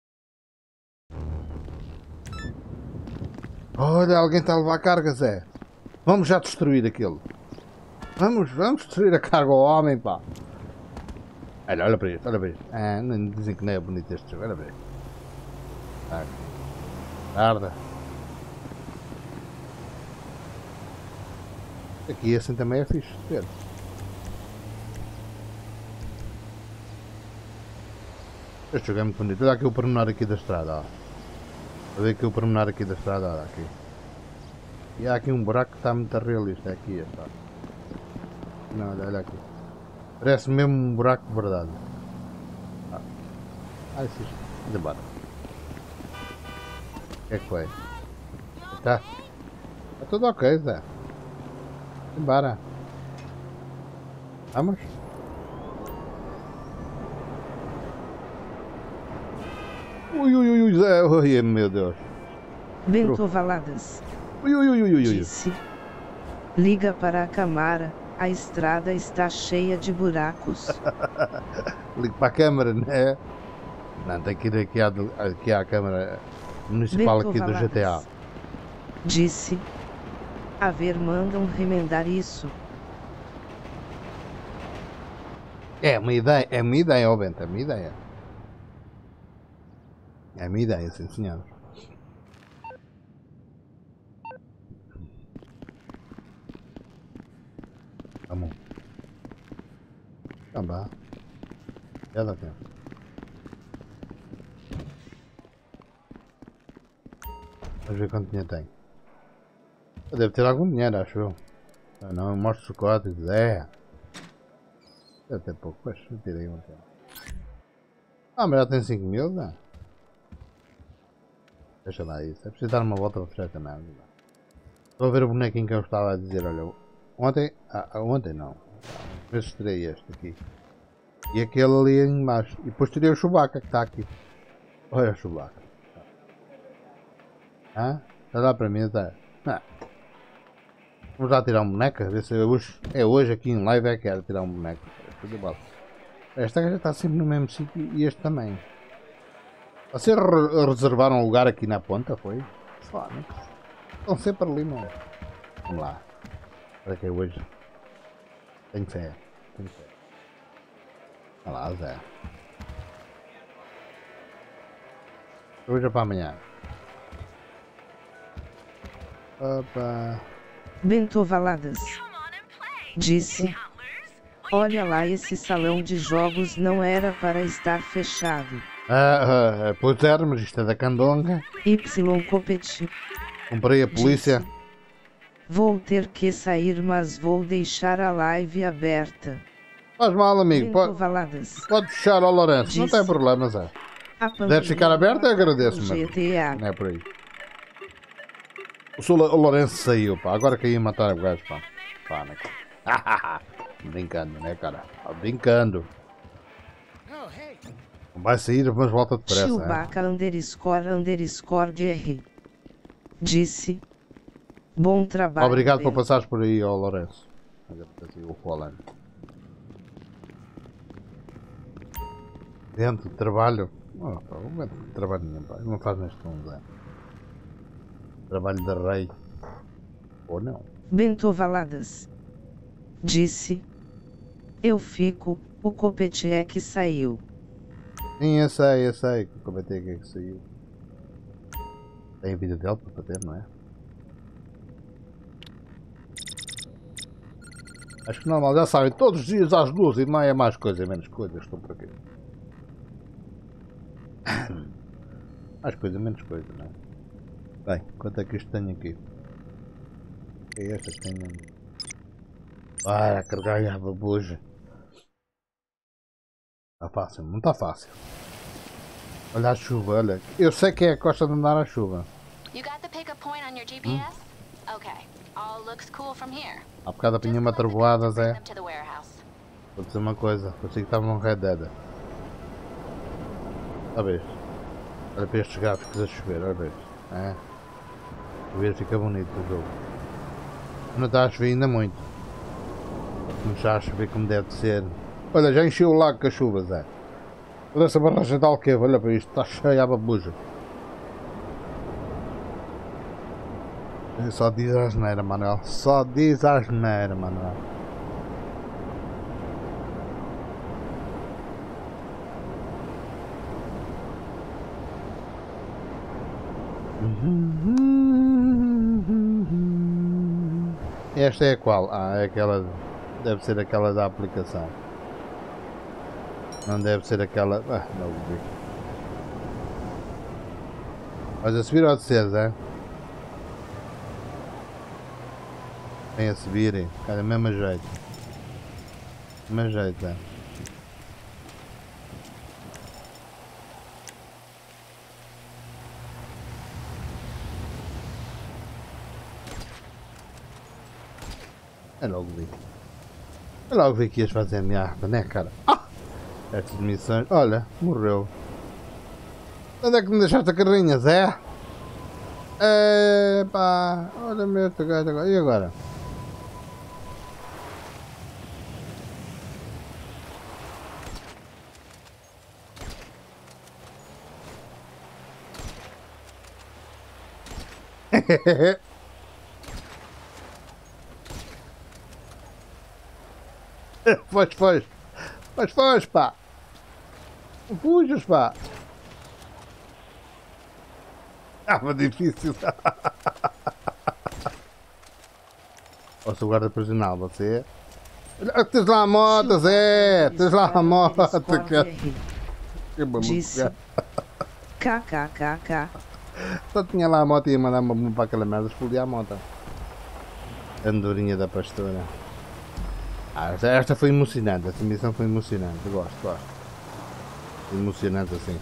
Olha, alguém está a levar carga, Zé. Vamos já destruir aquilo. Vamos, vamos destruir a carga ao homem, pá. Olha, olha para isto, olha para isto. Ah, não dizem que não é bonito este jogo, olha para isto. Tá aqui. Tarda. Aqui assim também é fixe de ver. Este jogo é muito bonito. Olha aqui o pormenor aqui da estrada, ó. Olha aqui o pormenor aqui da estrada, olha aqui. E há aqui um buraco que está muito realista, é aqui, este, ó. Não, olha, olha aqui. Parece mesmo um buraco de verdade. Ah, ah isso é. Ainda embora. O que é que foi? Tá? Está tudo ok, Zé. Embora. Vamos? Ui, ui, ui, Zé. Ui, meu Deus. Bento Valadas. Ui, ui, ui, ui, ui. Disse. Liga para a Câmara. A estrada está cheia de buracos. Ligo para a câmara, né? Não, tem que ir aqui à, aqui à câmara municipal Bento aqui do G T A. Valadas. Disse. A ver, mandam remendar isso. É uma ideia, é uma ideia, ó Bento, é uma ideia. É uma ideia, sim senhor. Vamos. Então vá. Já dá tempo. Vamos ver quanto dinheiro tem. Deve ter algum dinheiro, acho eu. Ah, não, eu mostro os códigos. É. Deve ter pouco, pois. Eu tirei um tempo. Ah, mas já tem cinco mil, não? Deixa lá isso. É preciso dar uma volta para fechar também. Estou a ver o bonequinho que eu estava a dizer. Olha, ontem. Ah, ontem não. Mas tirei este aqui. E aquele ali em baixo. E depois tirei o Chewbacca que está aqui. Olha o Chewbacca. Ah? Está lá para mim, está. Ah. Vamos lá tirar um boneco, a ver se é hoje, é hoje aqui em live é que era tirar um boneco. Esta já está sempre no mesmo sítio e este também. Vocês re reservaram um lugar aqui na ponta, foi? Só, né? Estão sempre ali, não. Vamos lá. Para que é hoje? Tenho fé. Tenho fé. Olha lá, Zé. Hoje é para amanhã. Opa. Bento Valadas. Disse. Olha lá, esse salão de jogos não era para estar fechado. Ah, ah, pois era, mas isto é da Candonga. Y Copete. Comprei a polícia. Disse. Vou ter que sair, mas vou deixar a live aberta. Faz mal, amigo. Bento Pode, Valadas. pode fechar ao Lourenço. Disse. Não tem problema, Zé. A Deve ficar aberto, eu agradeço, mas G T A. não é por aí. O, Sul, o Lourenço saiu, pá. Agora que ia matar o gajo, pá. Pá, né? Brincando, né, cara? Brincando. Não vai sair, mas volta depressa. Chewbacca underscore underscore D R. Disse. Bom trabalho. Obrigado Bento. por passares por aí, ó Lourenço. O Rolando. Dentro de trabalho. Oh, pá, não é de trabalho nenhum, pá. Não faz neste mundo, é. Trabalho de rei. Ou não. Bento Valadas. Disse. Eu fico, o Copete é que saiu. Sim, eu sei, eu sei. Como é que é que saiu? Tem a vida dele para ter, não é? Acho que normal, já sabem, todos os dias às duas e meia mais coisa, menos coisa, estou por aqui. Mais coisa, menos coisa, não é? Bem, quanto é que isto tenho aqui? É esta que tenho. Para carregar a babuja. Está fácil, não está fácil. Olha a chuva, olha. Eu sei que é a costa de andar à chuva. You got the pickup point on your G P S? Hum? Okay. All looks cool from here. Há bocado apanhei uma trovoada, Zé. To the warehouse. Vou dizer uma coisa, parecia que estava num Red Dead. Olha bem. Olha para estes gráficos a chover, olha bem. É. Chover fica bonito o jogo. Não está a chover ainda muito. Vou começar a chover como deve ser. Olha, já encheu o lago com a chuva, Zé. Olha essa barragem de Alqueva, olha para isto, está cheia a babuja. Só diz a asneira, Manuel. Só diz a asneira, Manuel. Esta é qual? Ah, é aquela. Deve ser aquela da aplicação. Não deve ser aquela. Ah, não vi. Mas a subir ou a descer, é? Vem a subir, cara, mesmo jeito. Mesmo jeito, é. Eu logo vi. Eu logo vi que ias fazer a minha arma, né, cara? Ah! Estas missões. Olha, morreu. Onde é que me deixaste a carrinha, Zé? Epá! Olha meu, este gajo agora. E agora? Foge, foge. Foge, foge, pá. Não fujas, pá. Ah, mas difícil. Ó, seu guarda prisional, você... Tens lá a moto, Zé. Tens lá a moto. Que disse kkkk. Só tinha lá a moto e ia mandar uma para aquela merda, explodir a moto. Andorinha da pastora. Ah, esta, esta foi emocionante, esta missão foi emocionante, eu gosto, gosto. Emocionante assim.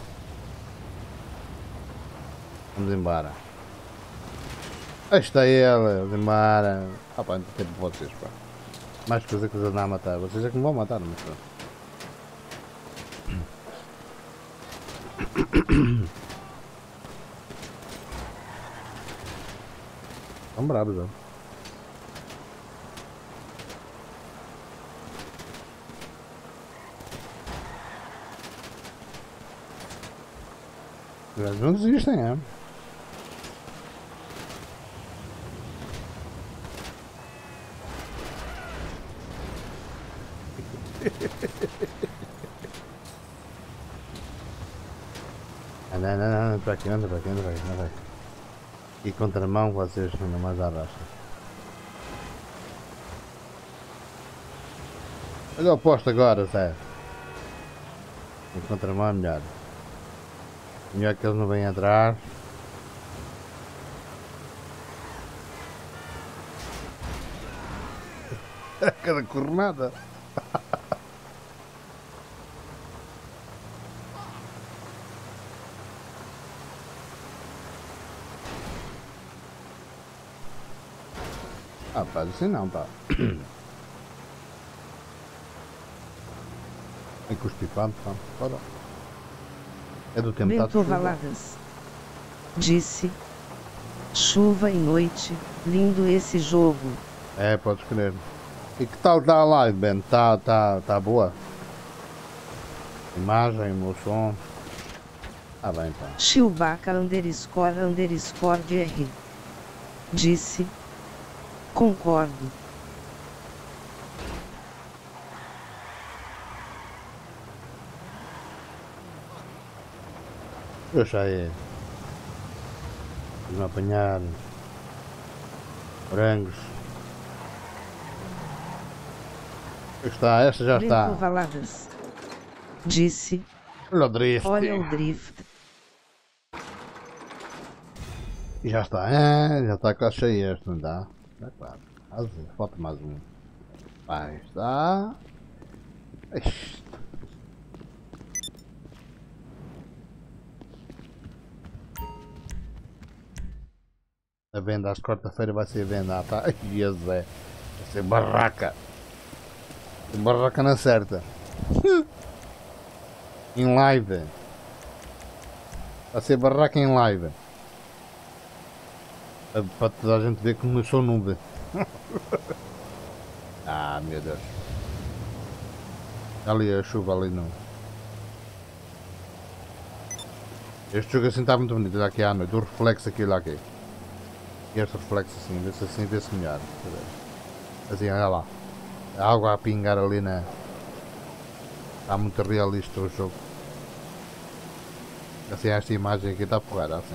Vamos embora. Aí está ela, vamos embora. Ah pá, não tem tempo para vocês, pá. Mais coisa que os andar a matar, vocês é que me vão matar, mas pronto. Estão bravos, ó. Eles não desistem, é? Anda, anda, anda para aqui, anda para aqui, anda para aqui, anda para aqui. E contramão vocês ainda mais arrastam. Olha o posto agora, Zé. Em contramão é melhor. Melhor que eles não venham atrás. Cada cornada. Ah, pá, assim não, pá. É cuspipado, pá. Bora. É do tempo da chuva. Valadas disse: chuva e noite, lindo esse jogo. É, podes crer. E que tal está a live, Ben? Está tá, tá boa? Imagem, o som. Ah, bem, pá. Chewbacca underscore underscore R disse: concordo. Eu já é. Vamos apanhar morangos. Está, esta já está. Valadas disse: Olha o drift. olha o drift. E já está, é, já está quase cheio este, não dá? É claro. Falta mais um. Vai, está. Ixi. A venda, às quarta-feira vai ser venda. Ah, tá. E a Zé. Vai ser barraca. Barraca na certa. Em live. Vai ser barraca em live. Para toda a gente ver como eu sou nuvem. Ah, meu Deus. Ali a chuva ali não. Este jogo assim está muito bonito. Olha aqui à noite. O reflexo aqui, olha aqui. E este reflexo assim, vê-se assim, vê-se melhor. Assim, olha lá. A água a pingar ali na... Está muito realista o jogo. Assim, esta imagem aqui está porrada, assim.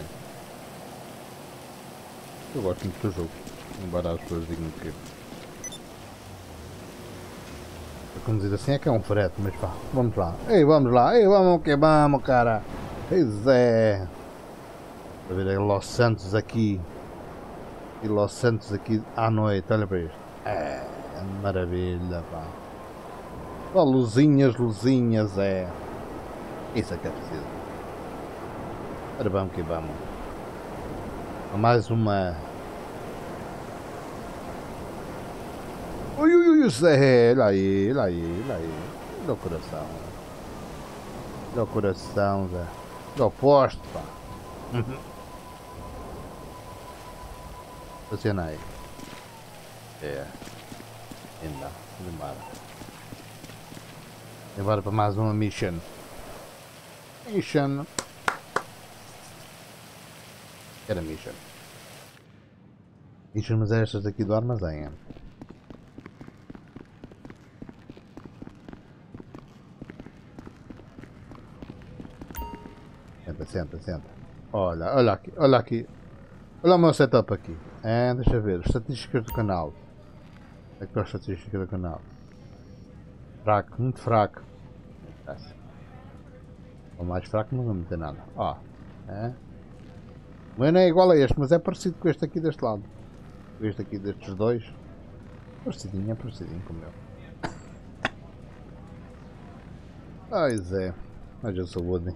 Eu gosto muito do jogo. Embora as pessoas digam que... A conduzir assim é que é um frete, mas pá, vamos lá. Ei, vamos lá. Ei, vamos que vamos, cara. Pois é. Para ver aí Los Santos aqui. E Los Santos aqui à noite, olha para isto. É, maravilha, pá. Só luzinhas, luzinhas, é. Isso é que é preciso. Ora, vamos que vamos. Mais uma. Ui, ui, ui, Zé, olha aí, olha aí, olha aí. Olha o coração. Olha o coração, Zé. Olha o posto, pá. Estaciona aí. É. Ainda. Embora. Embora para mais uma mission. Mission. Era mission. Mission, mas é estas daqui do armazém. Senta, senta, senta. Olha, olha aqui, olha aqui. Olha o meu setup aqui. É, deixa eu ver. Estatísticas do canal. É que as estatísticas do canal. Fraco, muito fraco. O mais fraco não vou meter nada. Ó. É. O meu não é igual a este, mas é parecido com este aqui deste lado. Com este aqui destes dois. Parecidinho, é parecidinho com o meu. Ai Zé. Mas eu sou Woody.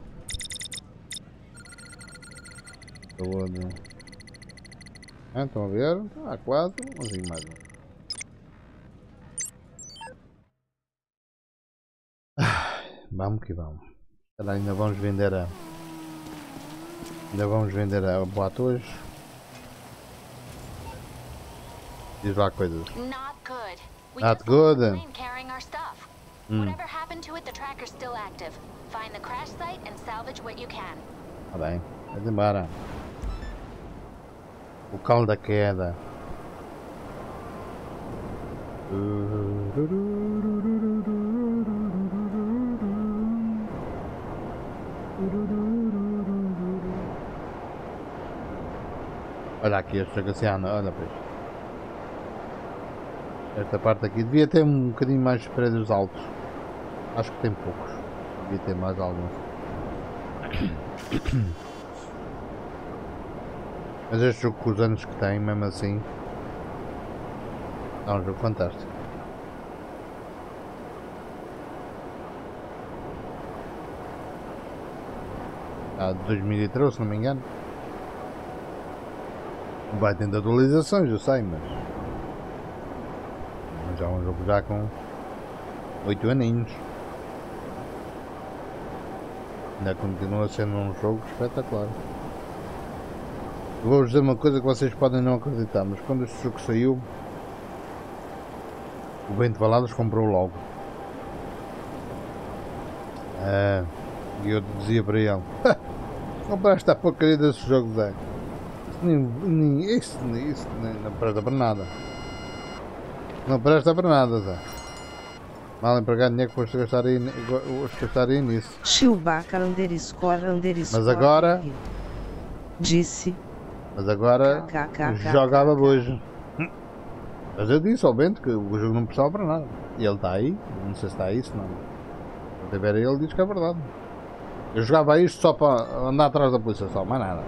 Sou Woody. Ah, estão a ver? Há quatro. Vamos ir mais um. Vamos que vamos. Ainda vamos vender a... Ainda vamos vender a boate hoje. Diz lá coisas. Not good. We Not just good. lost the plane carrying our stuff. Hmm. Whatever happened to it, the tracker's still active. Find the crash site and salvage what you can. Tá bem. Vamos embora. O calo da queda. Olha aqui este agaciano, olha para isto. Esta parte aqui devia ter um bocadinho mais de prédios altos. Acho que tem poucos. Devia ter mais alguns. Mas este jogo com os anos que tem, mesmo assim, é um jogo fantástico. Há de dois mil e treze, se não me engano. Vai tendo atualizações, eu sei, mas... mas já é um jogo já com oito aninhos. Ainda continua sendo um jogo espetacular. Vou-vos dizer uma coisa que vocês podem não acreditar, mas quando este jogo saiu, o Bento Valadas comprou logo. Ah, e eu dizia para ele: compraste a porcaria desse jogo, Zé. Nem, nem, isso, nem, isso nem, não presta para nada. Não presta para nada, Zé. Mal empregado dinheiro que foste gastar aí, gastar aí nisso. Chewbacca underscore underscore. Mas agora... Disse. Mas agora... jogava hoje. Mas eu disse ao Bento que o jogo não precisava para nada. E ele está aí. Não sei se está aí, se não. Se tiver aí, ele diz que é verdade. Eu jogava isto só para andar atrás da polícia, só, mais nada.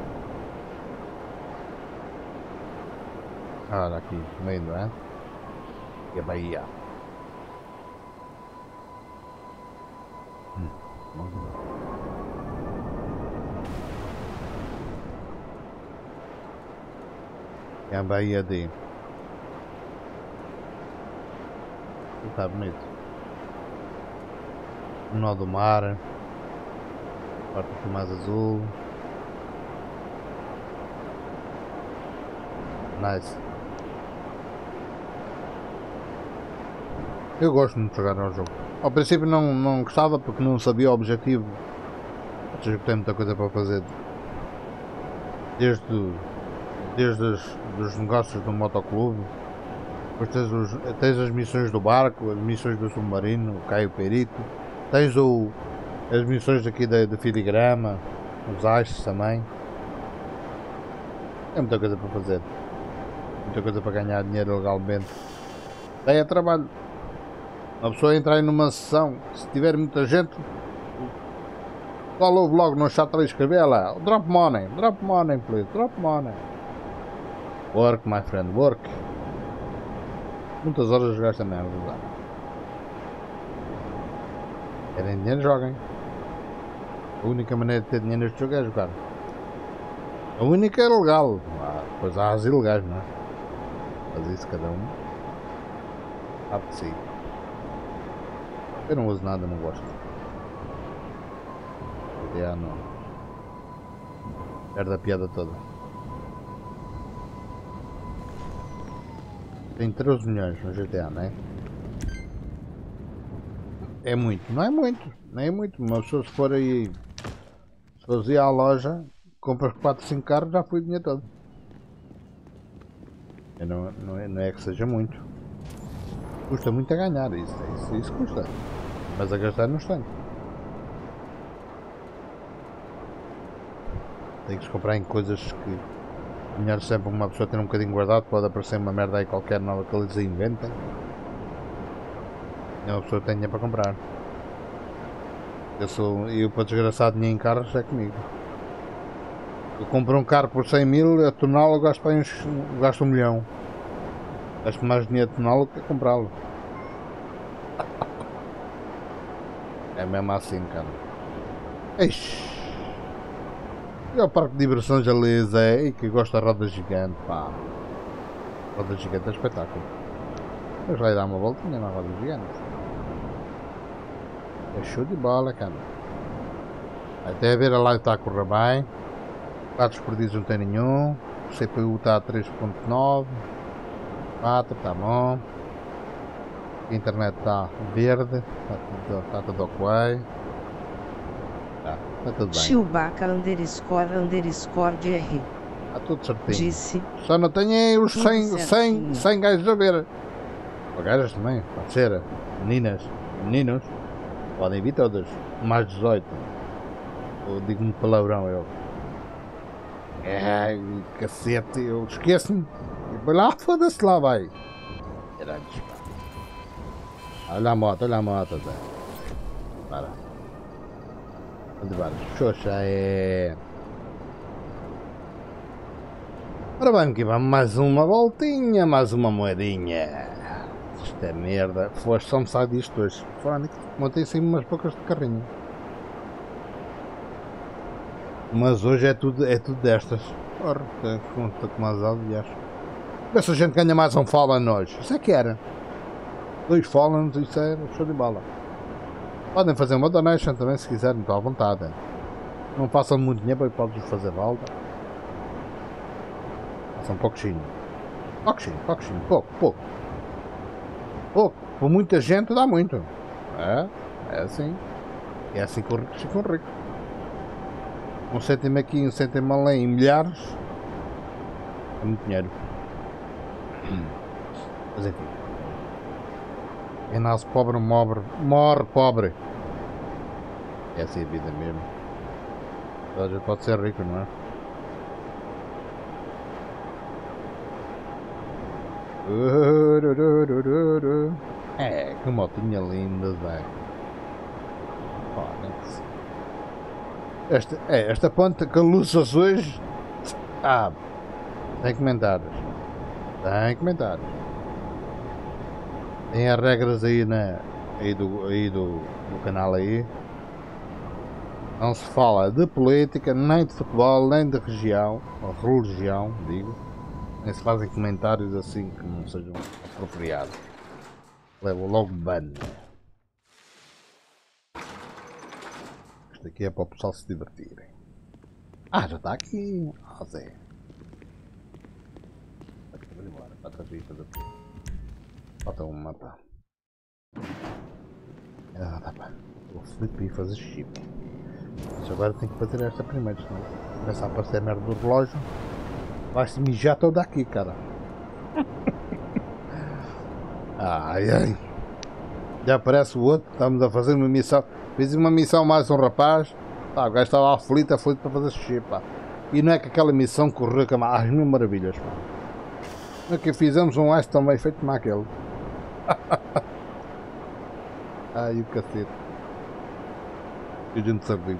Olha aqui, meio, não é? E a Bahia. Hum, vamos lá. É a Baía de... Está bonito. O nó do mar. A parte aqui mais azul. Nice. Eu gosto muito de jogar ao jogo. Ao princípio não, não gostava porque não sabia o objetivo. Ou seja, tem muita coisa para fazer. Desde, desde os dos negócios do motoclube. Depois tens, os, tens as missões do barco, as missões do submarino, o Caio Perito. Tens o, as missões aqui da, da filigrama, os hastes também. É muita coisa para fazer. Muita coisa para ganhar dinheiro legalmente. Daí é trabalho. Uma pessoa entrar numa sessão, se tiver muita gente, qual ouve logo no chat para escrever lá, drop money, drop money please, drop money. Work my friend, work. Muitas horas gasta mesmo, verdade. Querem dinheiro, joguem. A única maneira de ter dinheiro neste jogo é jogar. A única é legal. Ah, depois há as ilegais, não é? Mas isso cada um sabe de si. Eu não uso nada, não gosto. G T A não. Perde a piada toda. Tem treze milhões no G T A, não é? É muito, não é muito, não é muito. Uma pessoa se for aí, se for ir à loja, compras quatro, cinco carros, já foi o dinheiro todo. Não, não, é, não é que seja muito. Custa muito a ganhar, isso, isso, isso custa. Mas a gastar não está. Tem que se comprar em coisas que melhor sempre uma pessoa ter um bocadinho guardado, pode aparecer uma merda aí qualquer nova que eles inventem. E uma pessoa tem dinheiro para comprar. Eu sou. Eu para desgraçar dinheiro em carros é comigo. Eu compro um carro por cem mil, a torná-lo gasto para uns, gasto um milhão. Gasto mais dinheiro a torná-lo que a comprá-lo. É mesmo assim, cara. Eixe. E ao parque de diversões ali, Zé, e que gosta da roda gigante, pá. A roda gigante é espetáculo. Mas vai dar uma voltinha na roda gigante. É show de bola, cara. Até a ver a live está a correr bem. Dados perdidos não tem nenhum. O C P U está a três ponto nove. quatro, está bom. A internet está verde. Está tudo, está tudo ok. Tá, tá tudo bem. Chewbacca underscore underscore R. Está tudo certinho. Disse. Só não tenho os Tudo cem, cem, certinho. cem gajos a ver. Ou gajas também, pode ser. Meninas, meninos. Podem vir todos. Mais dezoito. Eu digo-me palavrão, eu. Ai, cacete, eu esqueço-me. E vai lá, foda-se lá, vai. Caralho, pá. Olha a moto, olha a moto, Zé. Para. Onde vai? Xoxa é. Ora bem, aqui vamos mais uma voltinha, mais uma moedinha. Isto é merda. Foste só me sai disto hoje. Fónico, montei assim umas poucas de carrinho. Mas hoje é tudo, é tudo destas. Ora, conta com mais aliás. Vê se a gente ganha mais um Fallen hoje. Isso é que era. Dois Fallens, isso é show de bola. Podem fazer uma donation também se quiserem, estou à vontade. Não façam muito dinheiro, podem fazer volta. Façam pouquinho. Pouquinho, pouquinho, pouco, pouco. Pouco. Por muita gente dá muito. É, é assim. É assim que os ricos ficam ricos. Um cêntimo aqui, um cêntimo além, em milhares. É muito dinheiro. Mas enfim. Quem nasce pobre morre, morre pobre. É assim a vida mesmo. A gente pode ser rico, não é? É, que motinha linda, velho. Esta, é, esta ponta com luz azuis. Ah, tem comentários. Tem comentários. Tem as regras aí, na, aí, do, aí do, do canal aí. Não se fala de política, nem de futebol, nem de região, ou religião, digo. Nem se fazem comentários assim que não sejam apropriados. Levo logo ban. Isto aqui é para o pessoal se divertirem. Ah, já está aqui. Ah, Zé. Vou embora. Falta aqui fazer aqui. Falta um mapa. Ah, tá pá. O Felipe ia fazer chip. Mas agora tem que fazer esta primeiro, senão começa a aparecer a merda do relógio. Vai-se mijar todo aqui, cara. Ai ai. Já aparece o outro, estamos a fazer uma missão. Fiz uma missão mais um rapaz. Pá, o gajo estava aflito, aflito para fazer xixi, pá. E não é que aquela missão correu como as mil maravilhas, pá. Não é que fizemos um ice tão bem feito como aquele. Ai o cacete. Que a gente sabe.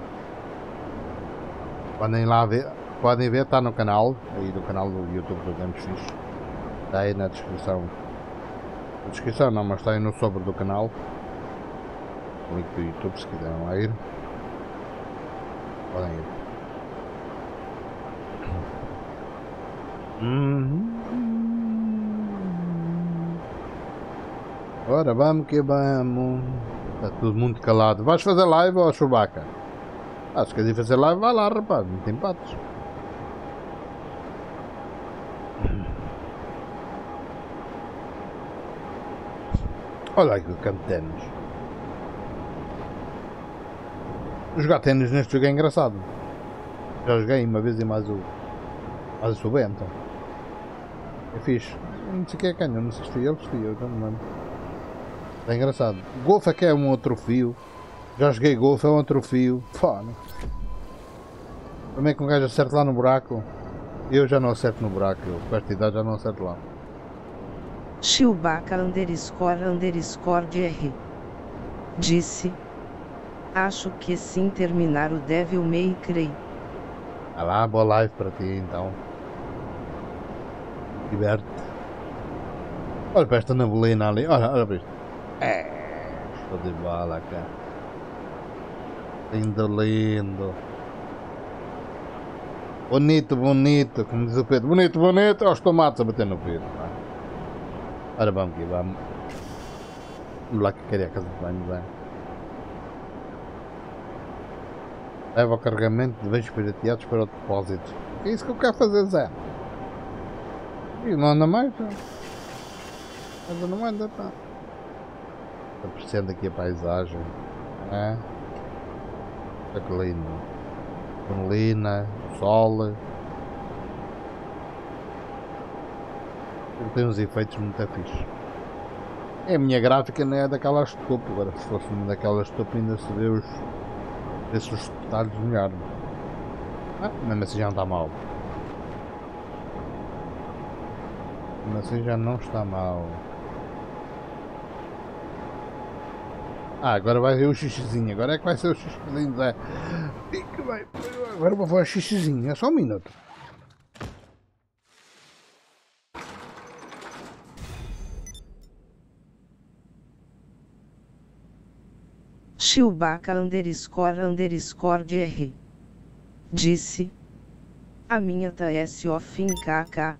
Podem lá ver, podem ver, está no canal, aí do canal do YouTube do Games Fixe. Está aí na descrição. Na descrição não, mas está aí no sobre do canal. O link do YouTube se quiserem lá ir. Podem ir. Uhum. Ora, vamos que vamos. Está tudo muito calado. Vais fazer live ou Chewbacca? Ah, se queres fazer live, vai lá, rapaz. Não tem patos. Olha aqui o campo de ténis. Jogar ténis neste jogo é engraçado. Já joguei uma vez e mais o... mais o Subento. É fixe. Não sei quem é canhão, não sei se fui eu, se fui eu, já não lembro. É engraçado. Golfe é que é um outro fio. Já joguei golfe, é um outro fio. Fone. Como é que um gajo acerta lá no buraco? Eu já não acerto no buraco, eu com esta idade já não acerto lá. Chewbacca underscore underscore R. Disse. Acho que sim terminar o Devil May Cry. Ah lá, boa live para ti então. Diverte. Olha para esta neblina ali, olha, olha para isto. É, show de bola, cara. Lindo, lindo. Bonito, bonito, como diz o Pedro. Bonito, bonito. Olha os tomates a bater no Pedro. Ora, vamos aqui, vamos. Vamos lá que queria a casa de banho, vai. Leva o carregamento de bens pirateados para o depósito. É isso que eu quero fazer, Zé. E não anda mais, já. Anda, não anda, pá. Apreciando aqui a paisagem. É. Olha que lindo. Neblina, sol. Tem uns efeitos muito fixos. É, a minha gráfica não é daquelas de topo. Agora, se fosse uma daquelas de topo, ainda se vê os, esses detalhes melhor. Ah, mesmo assim já não está mal. Mesmo assim já não está mal. Ah, agora vai ver o xixizinho. Agora é que vai ser o xixizinho, Zé. Agora vou fazer o xixizinho. É só um minuto. Chewbacca underscore underscore R. Disse. A minha T S off em K K.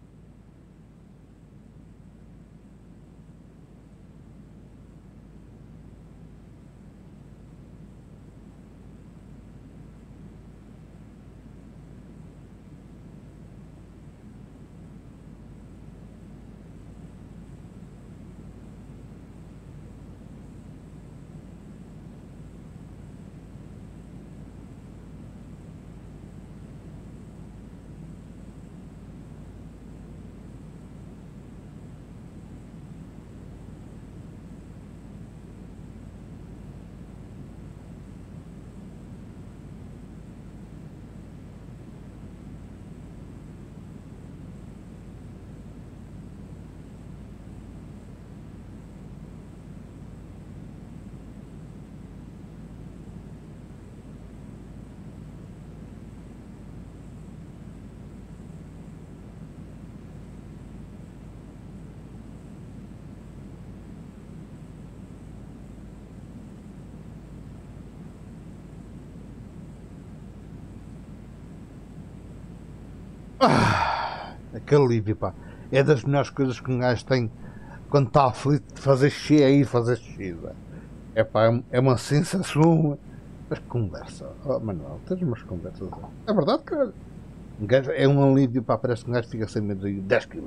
Ah, que alívio, pá. É das melhores coisas que um gajo tem quando está aflito de fazer X aí, fazer X. É pá, é uma sensação. Mas conversa, oh, Manuel, tens umas conversas. É verdade, cara. Um gajo, é um alívio, pá, parece que um gajo fica sem medo de dez quilos.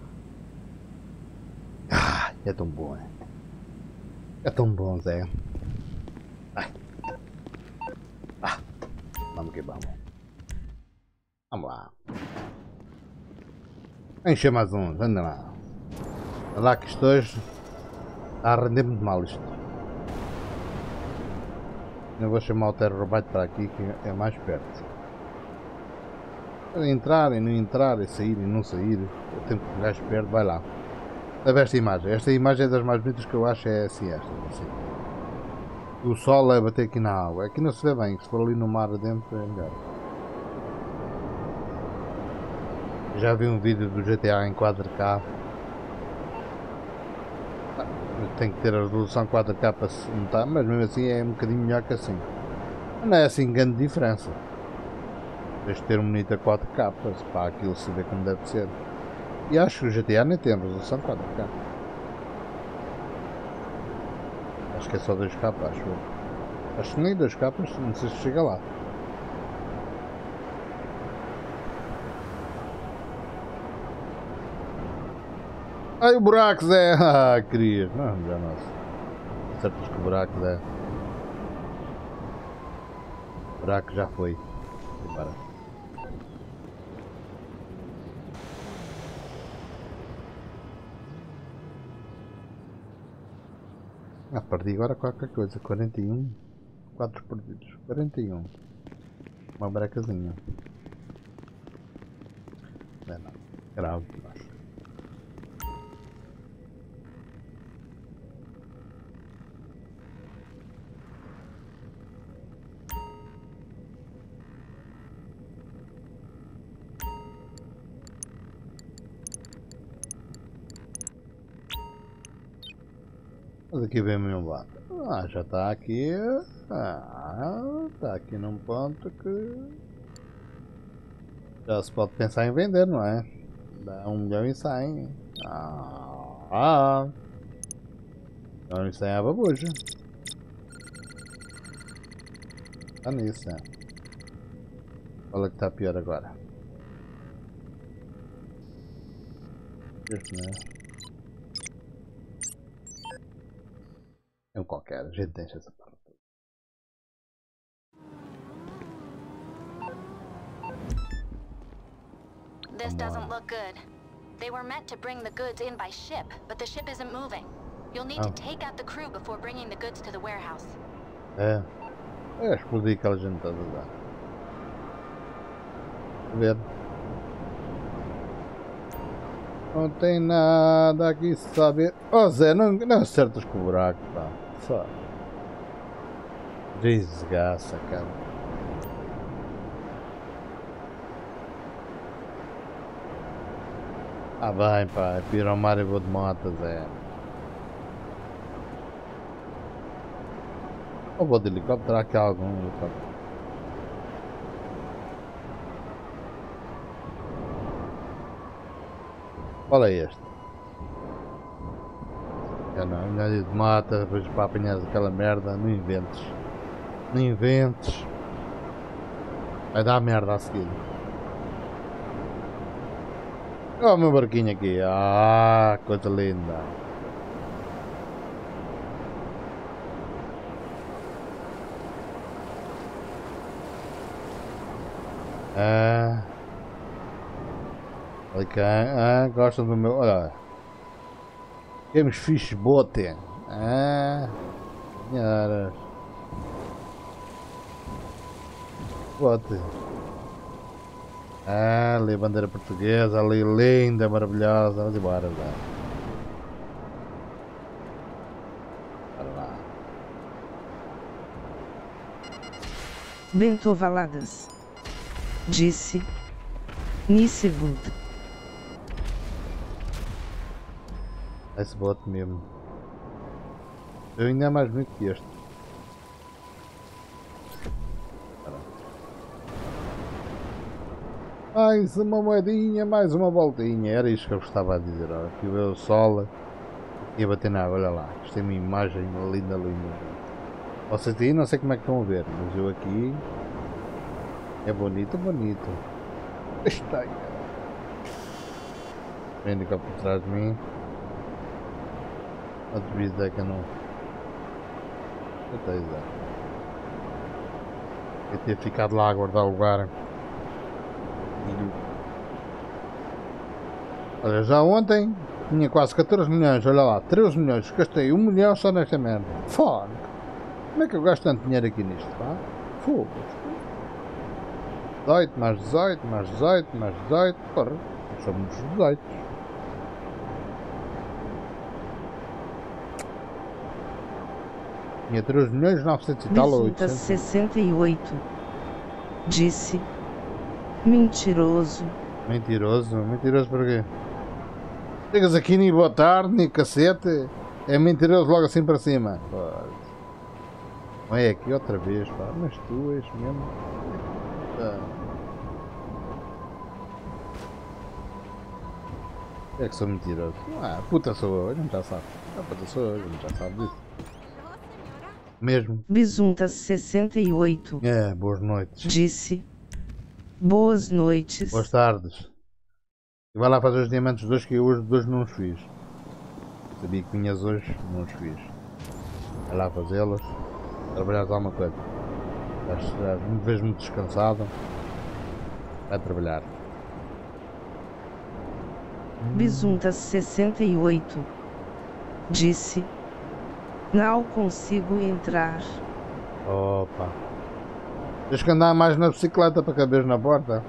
Ah, é tão bom, é. É tão bom, Zé. Ai. Ah, vamos que vamos. Vamos lá. Encher mais uns, anda lá. Olha lá que isto hoje está a render muito mal isto. Eu vou chamar o Terrorbite para aqui que é mais perto. Para entrar e não entrar, e sair e não sair, o tempo que o gajo perde, vai lá. Leva esta imagem. Esta imagem é das mais bonitas que eu acho, é assim esta. Assim. O sol é bater aqui na água. Aqui não se vê bem, se for ali no mar dentro é melhor. Já vi um vídeo do G T A em quatro K. Tem que ter a resolução quatro K para se notar, mas mesmo assim é um bocadinho melhor que assim. Não é assim grande diferença. Tens de ter um monitor quatro K para aquilo se ver como deve ser. E acho que o G T A nem tem resolução quatro K. Acho que é só dois K, acho eu. Acho que nem dois K, não sei se chega lá. Ai, o buraco, Zé! Ah, querias. Não, já não. Acertas que o buraco, Zé. O buraco já foi. Para. Ah, perdi agora qualquer coisa. quarenta e um. quatro perdidos. quarenta e um. Uma brecazinha. Não é nada. Grave. Mas aqui vem o meu lado. Ah, já está aqui. Ah, está aqui num ponto que já se pode pensar em vender, não é? Dá um milhão e cem. Ah, ah. Um milhão e cem é a babuja. Está nisso, é. Qual é que está pior agora? Este, não é? É um qualquer, a gente deixa essa parte. This doesn't look good. They were meant to bring the goods in by ship, but the ship isn't moving. You'll need Oh. to take out the crew before bringing the goods to the warehouse. É. É explodir aquela gente toda lá. A ver. Não tem nada aqui, sabe? Oh Zé, não, não acertas com o buraco, pá. Só. Desgraça, cara. Ah, bem, pá. É para ir ao mar e vou de moto, Zé. Ou vou de helicóptero, há aqui algum helicóptero. Qual é este? Já não, melhor ir de mata, depois para apanhar aquela merda, não inventes. Não inventes. Vai dar merda a seguir. Olha o meu barquinho aqui. Ah, coisa linda. Ah. Olha cá, ah, gostam do meu. Olha. Temos fixe bote. Ah, senhoras. Bote. Ah, ali a bandeira portuguesa, ali linda, maravilhosa. Vamos embora, já. Bora lá. Bento Valadas. Disse. Nice good. Esse bote mesmo. Eu ainda é mais bonito que este. Mais uma moedinha, mais uma voltinha. Era isto que eu gostava de dizer. Olha, aqui veio o sol e a bater na água. Olha lá, isto é uma imagem linda, linda. Vocês aí não sei como é que estão a ver, mas eu aqui é bonito, bonito. Está aí. Vem cá por trás de mim. A devida é que eu não. Até exato. Eu ter ficado lá a guardar o lugar. Olha, já ontem tinha quase catorze milhões, olha lá, treze milhões, gastei um milhão só nesta merda. Foda! Como é que eu gasto tanto dinheiro aqui nisto, pá? Fogo! dezoito, mais dezoito, mais dezoito, mais dezoito, porra, somos dezoito. Tinha três milhões novecentos e tal ou oitocentos. sessenta e oito. Disse. Mentiroso. Mentiroso? Mentiroso por quê? Chegas aqui nem boa tarde, nem cacete. É mentiroso logo assim para cima. Não é aqui outra vez, pá. Mas tu és mesmo. Ah. É que sou mentiroso. Ah, puta sou eu, a gente já sabe. Ah, puta sou eu, a gente já sabe disso. Mesmo. Bisunta sessenta e oito. É, boas noites. Disse. Boas noites. Boas tardes. E vai lá fazer os diamantes dois que eu hoje dois não os fiz. Sabia que vinhas hoje, não os fiz. Vai lá fazê-los. Trabalhar alguma coisa. Já me vejo muito descansado. Vai trabalhar. Bisunta sessenta e oito. Disse. Não consigo entrar. Opa. Tens que andar mais na bicicleta para caber na porta.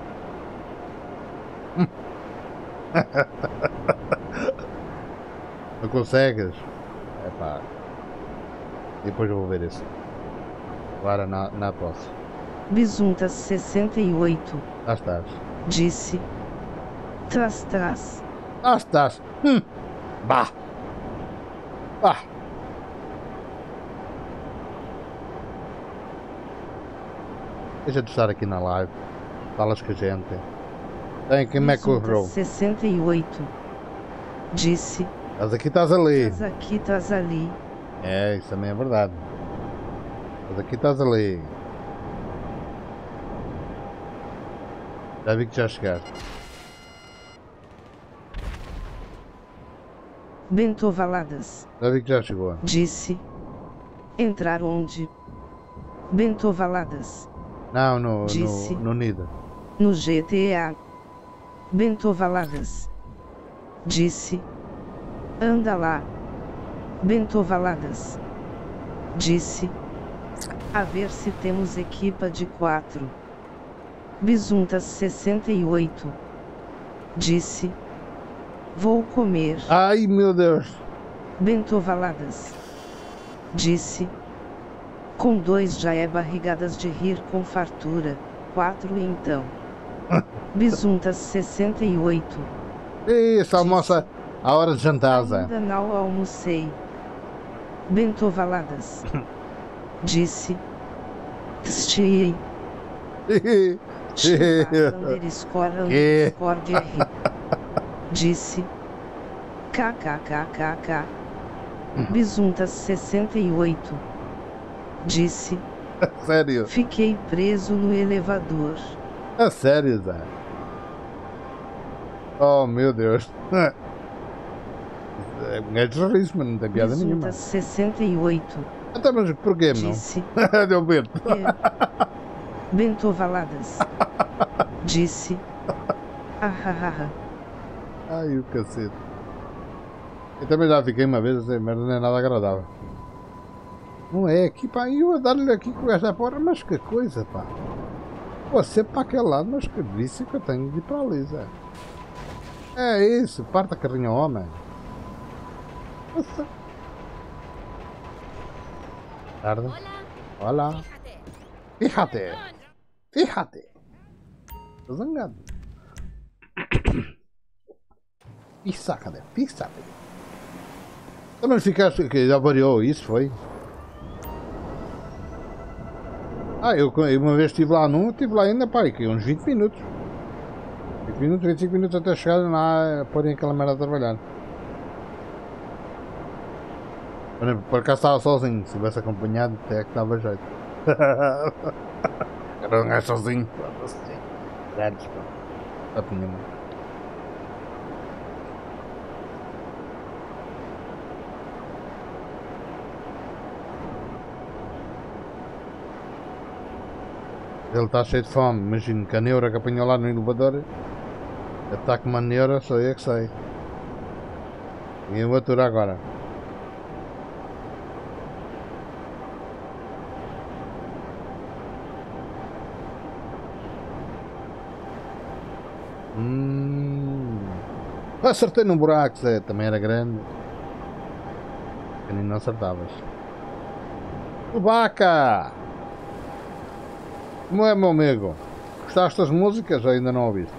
Não consegues? É pá. Depois eu vou ver isso. Agora não, não posso. Bisunta sessenta e oito. Lá estás. Disse. Trás, trás. Lá estás. Hum. Bah. Bah. Deixa de estar aqui na live. Falas com a gente. Tem quem é que correu? sessenta e oito. Disse. Estás aqui, estás ali. Estás aqui, estás ali. É, isso também é verdade. Estás aqui, estás ali. Já vi que já chegaste. Bentovaladas. Já vi que já chegou. Disse. Entrar onde? Bentovaladas. Não, no, Disse. no, no Nida. No G T A. Bentovaladas. Disse. Anda lá. Bentovaladas. Disse. A ver se temos equipa de quatro. Bisuntas sessenta e oito. Disse. Vou comer. Ai meu Deus. Bentovaladas. Disse. Com dois já é barrigadas de rir com fartura. Quatro então. Bisuntas sessenta e oito. Isso, almoça a hora de jantar, Zé. Ainda não almocei. Bentovaladas. Disse. Tstiei. Underscore underscore R. Disse. Kkkkkk. Bisuntas sessenta e oito. Disse. Sério? Fiquei preso no elevador. É sério, Zé? Oh meu Deus. É um gajo de risco, mas não tem piada nenhuma. Bisuntas sessenta e oito. Até mas porquê, não? Disse. Deu medo. É. Bentovaladas. Disse. Ahahaha. Ai o cacete. Eu também já fiquei uma vez assim, mas não é nada agradável. Não é aqui, pá, e eu a dar-lhe aqui com esta porra, mas que coisa, pá. Você para aquele lado, mas que vício que eu tenho de ir para ali, Zé. É isso, parte a carrinha ao homem. Nossa. Tarde. Olá. Fíjate. Fíjate. Estou zangado. Fíjate, fíjate. Também ficaste, que já variou isso, foi? Ah, eu uma vez estive lá num, estive lá ainda, pá, aqui uns vinte minutos. minutos, vinte e cinco minutos até chegar lá a porem aquela merda a trabalhar. Por acaso estava sozinho, se tivesse acompanhado até que dava jeito. Era um gajo sozinho. Gatos, pá. A pinha. Ele está cheio de fome, imagino que a neura que apanhou lá no elevador está com uma neura, só eu que sei. Ninguém o atura agora. Hum. Acertei num buraco, Zé, também era grande. Nem não acertavas. Chewbacca! Como é, meu amigo? Gostaste das músicas ou ainda não ouviste?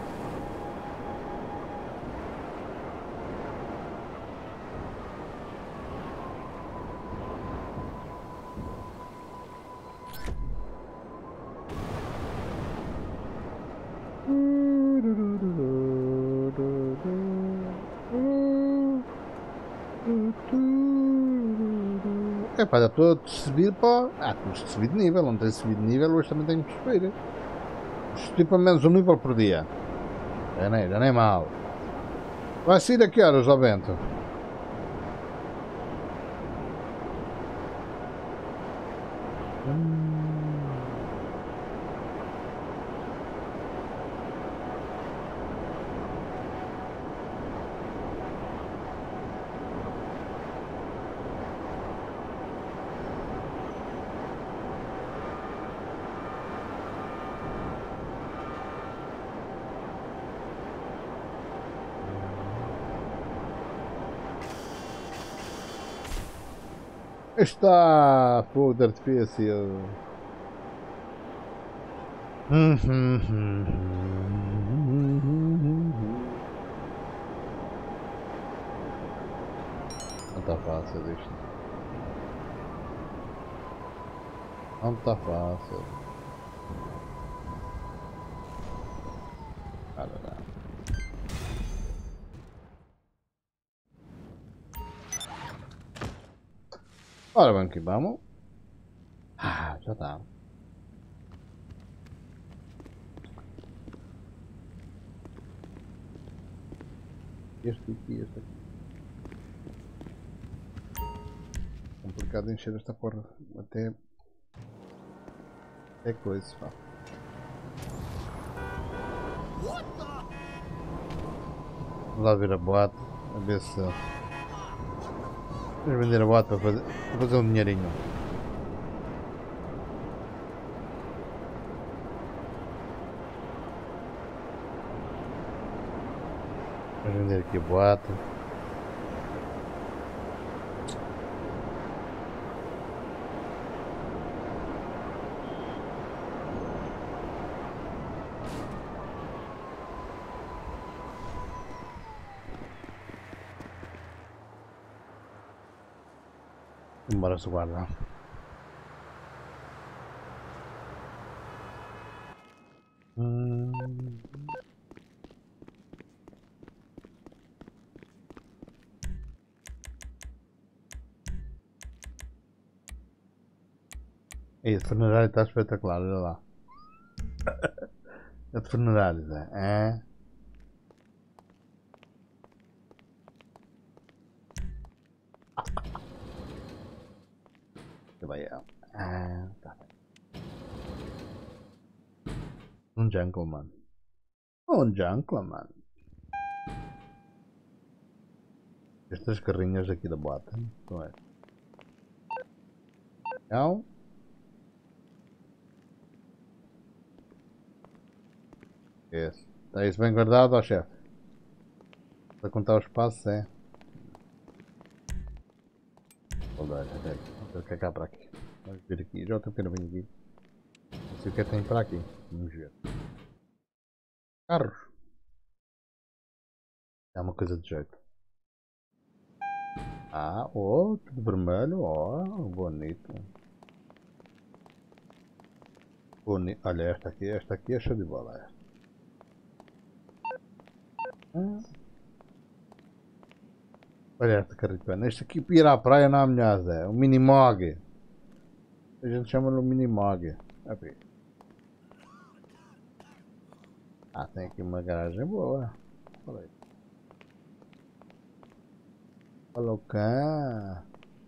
É pá, já estou a subir para... Ah, temos de subir de nível, não tem subido de nível, hoje também tenho que subir. Subir para menos um nível por dia. Já nem, já nem mal. Vai sair a que horas, ó Bento? Hum. Está fogo de artifício. Não está fácil isto. Não está fácil. Caralho. Ora bem, que vamos. Ah, já está. Este aqui, este aqui. Complicado de encher esta porra. Até. É coisa, pá. Vamos lá ver a boate. A ver se. Vamos vender a boate para fazer, para fazer um dinheirinho. Vamos vender aqui a boate. Embora se guarda. Hum. E a de funerário está espetacular, olha lá. A de funerários, é? Vai, ah, tá. Um gentleman. Um gentleman. Estas carrinhas aqui da bota. Não é? Não. Esse. Está isso bem guardado, ó chefe? Para contar o espaço, é. Vou dar, ok. Vou ver o que é que há para aqui. Vamos ver aqui. Já estou querendo vir aqui. Não sei o que é que tem para aqui. Vamos ver. Carros. É uma coisa de jeito. Ah, oh, tudo vermelho. Oh, bonito. Bonito. Olha, esta aqui, esta aqui é show de bola. Olha esta carretona. Este aqui para ir à praia não há melhor, Zé. O Minimog. A gente chama-lhe o Minimog. Ah, tem aqui uma garagem boa. Olha aí. Olha o cá.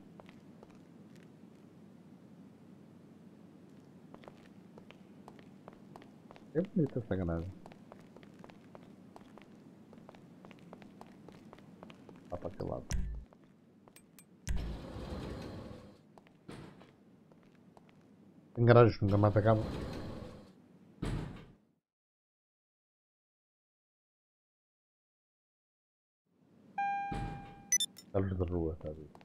É bonita essa garagem. Lá para aquele lado. Tem garagens que nunca mais acabam. Carros de rua, está a ver?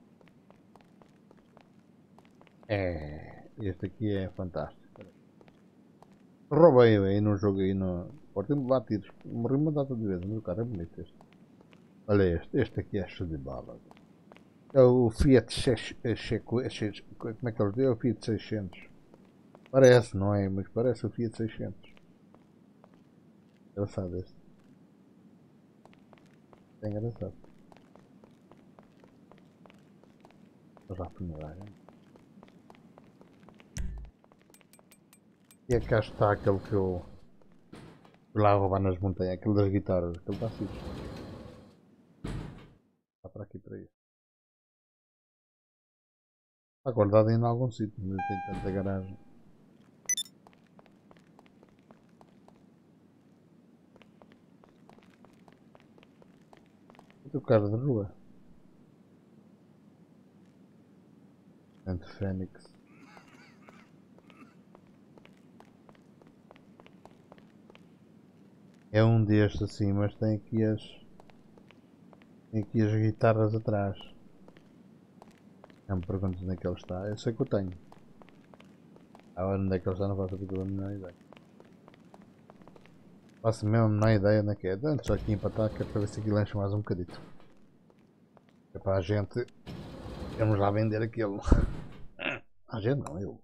É, este aqui é fantástico. Roubei aí no jogo aí no. Por tempo de batidos. Morri uma data de vezes, mas o cara é bonito este. Olha este, este aqui é show de bala. É o Fiat Checo. Como é que eles dizem? É o Fiat seiscentos. Parece, não é? Mas parece o Fiat seiscentos. Engraçado este. É engraçado. Vou já apanhar. E é que cá está aquele que eu fui lá roubar nas montanhas, aquele das guitarras, aquele está fixe. Está para aqui para isso. Está guardado ainda em algum sítio, mas tem tanta garagem. E o carro de rua. Entre Fênix. É um destes assim, mas tem aqui as. Tem aqui as guitarras atrás. Não me perguntes onde é que ele está. Eu sei que eu tenho. Agora onde é que ele está não faço a menor ideia. Faço mesmo a menor ideia onde é que é. Antes só aqui empatar que é para ver se aquilo enche mais um bocadito. É para a gente. Vamos lá vender aquilo. A gente não, eu.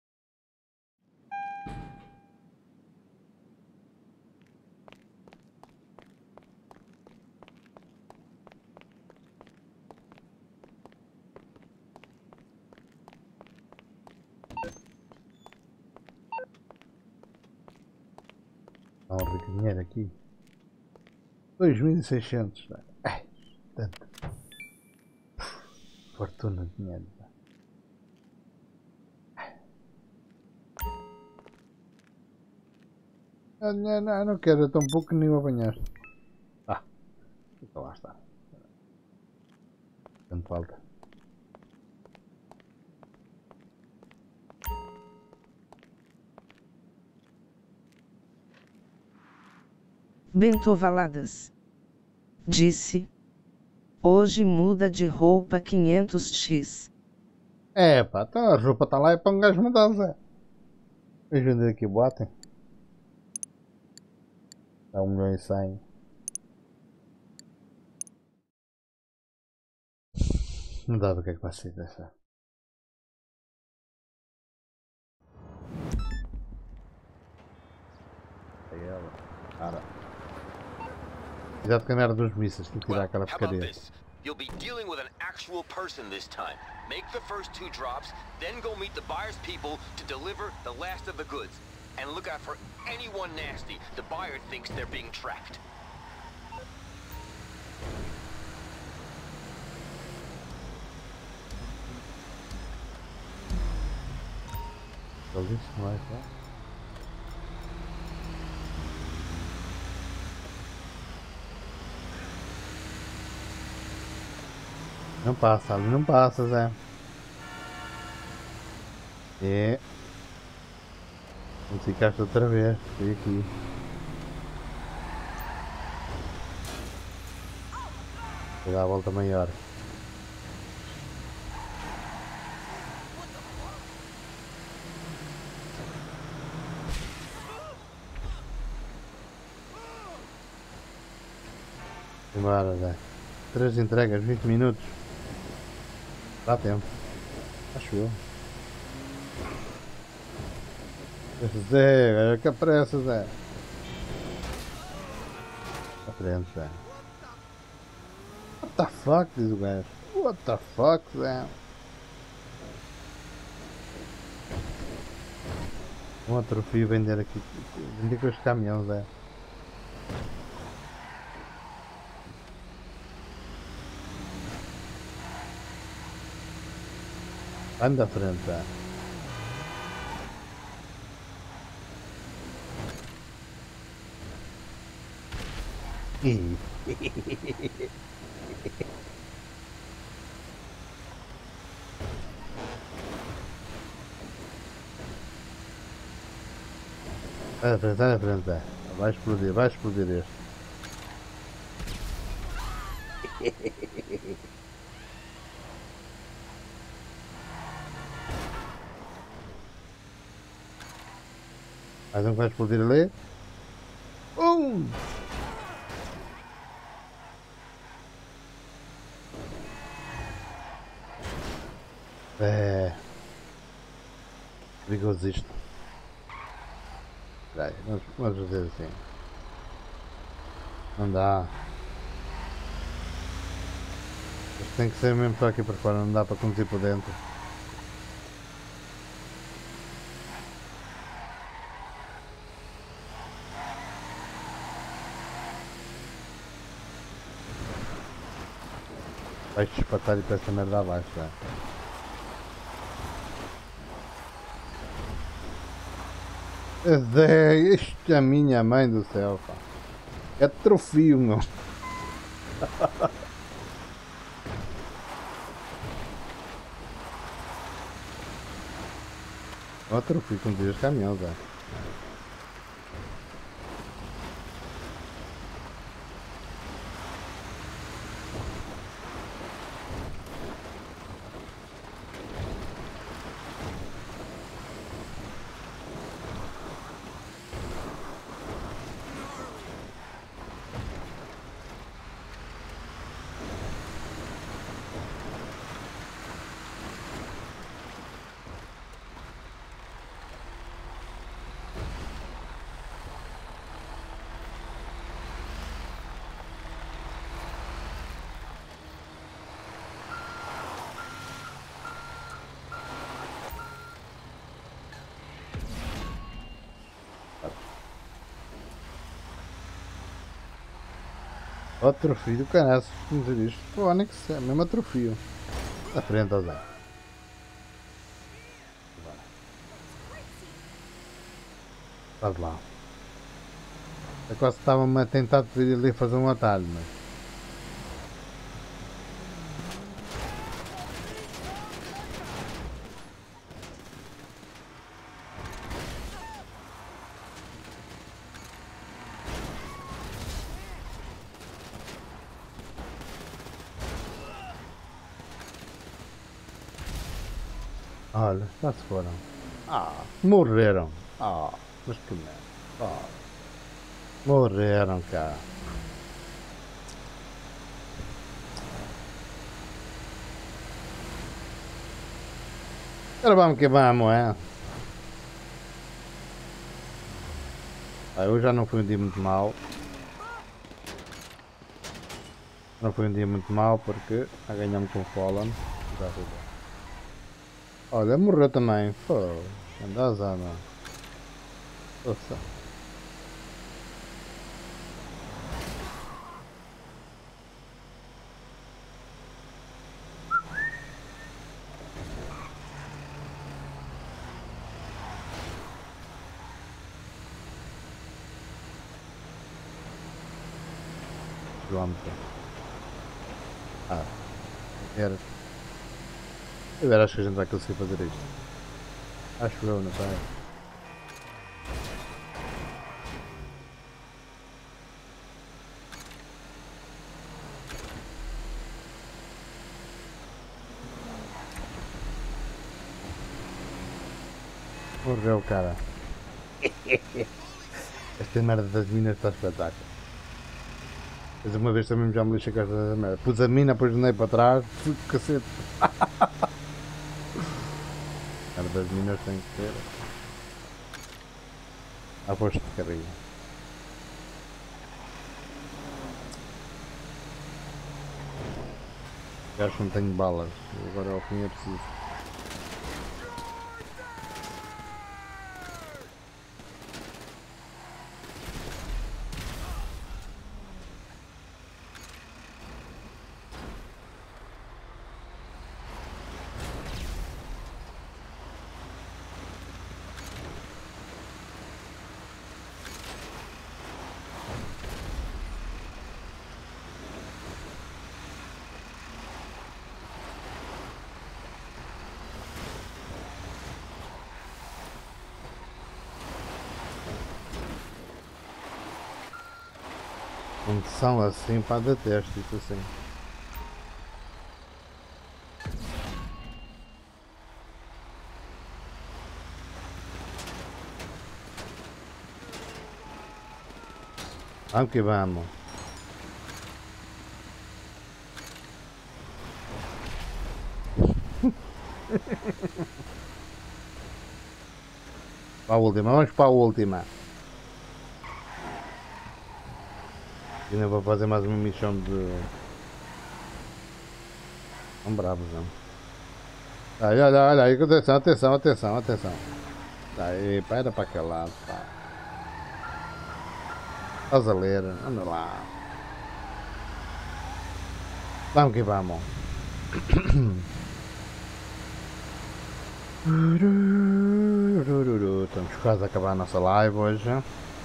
Dá um rico dinheiro aqui. dois mil e seiscentos. Ai, tanto. Fortuna de dinheiro. Não, não, não, não quero, é tão pouco que nem o apanhaste. Ah, então lá está. Tanto falta. Bento Valadas disse: hoje muda de roupa quinhentos x. É pá, então a roupa está lá e para um gajo mudar, Zé. Vamos vender aqui o boate. Dá um milhão e cem. Não dá para que é que vai ser dessa. Aí ela. Cara. Cuidado com a merda dos mísseis, tem que tirar aquela porcaria. You'll be dealing with an actual person this time. Make the first two drops, then go meet the buyer's people to deliver the last of the goods. And look out for anyone nasty. The buyer thinks they're being tracked. Não passa, ali não passa, Zé. É. Vamos ficar outra vez. Foi aqui. Vou dar a volta maior. Embora, Zé. Três entregas, vinte minutos. Dá tempo. Acho eu. Zé, que pressa, Zé. À frente, Zé. À the fuck, diz o gajo. What the fuck, Zé? Um atrofio vender aqui. Vender com os caminhões, Zé. Vai-me da frente, Zé. Ih. Vai à frente, vai à frente, Zé. Vai explodir, vai explodir este. Mais um que vai explodir ali. Um! É... perigoso isto. Espera aí, vamos, vamos fazer assim. Não dá. Isto tem que ser mesmo para aqui para fora, não dá para conduzir por dentro. Vai-te espatar e para essa merda abaixo, é. Zé, isto é a minha mãe do céu, pá. É trofio, meu. É um trofio com dias caminhões, Zé. Atrofio do canaço, como dizer isto? Fónix, é mesmo atrofio. À frente, ó Zé. Faz lá. Eu quase estava-me a tentar pedir ali fazer um atalho, mas... Olha, já se foram. Ah, morreram. Ah, mas que merda. Ah, morreram, cara. Agora vamos que vamos, é? Ah, eu já não fui um dia muito mal. Não foi um dia muito mal porque a ganhamos com o Fallen. Já foi bom. Olha, morreu também. Pô, anda azar, mano. Nossa. Quilómetro. Ah, era. Eu era, acho que a gente vai conseguir fazer isto. Acho eu, não sei. Morreu, cara. Esta merda das minas está espetáculo. Mas uma vez também já me lixei com esta merda. Pus a mina, depois andei para trás, fui com cacete. A merda das minas tem que ter a posto de carrinho. Eu acho que não tenho balas. Agora ao fim é preciso. Condição assim, pá, detesto isso assim. Vamos que vamos. Para a última, vamos para a última. E ainda vou fazer mais uma missão de... São bravos, não? Aí, olha, olha aí, atenção, atenção, atenção, atenção. Aí, para para aquele lado, pá. Estás a ler, anda lá. Vamos que vamos. Estamos quase a acabar a nossa live hoje.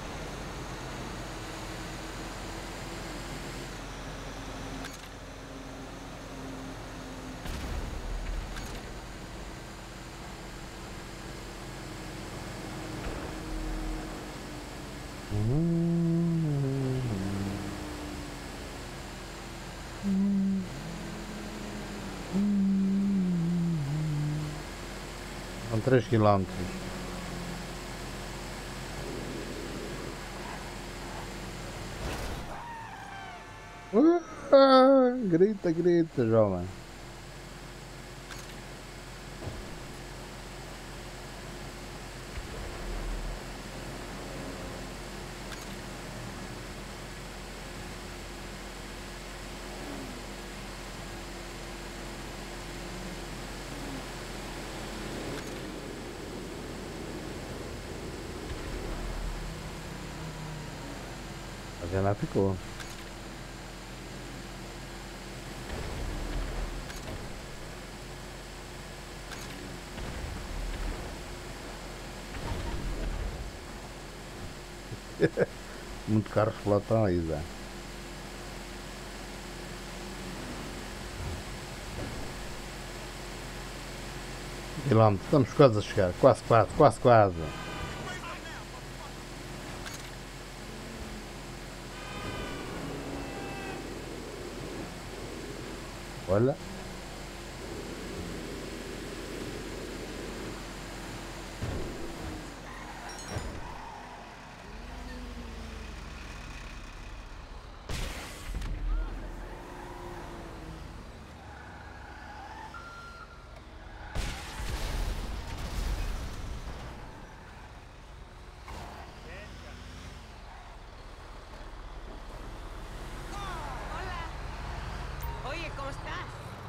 São três quilómetros. Uh, grita, grita, jovem. Já lá ficou. Muito carro flotão aí, Zé. Quilómetro, estamos quase a chegar. Quase, quase, quase, quase. Olha. Oye, ¿cómo estás?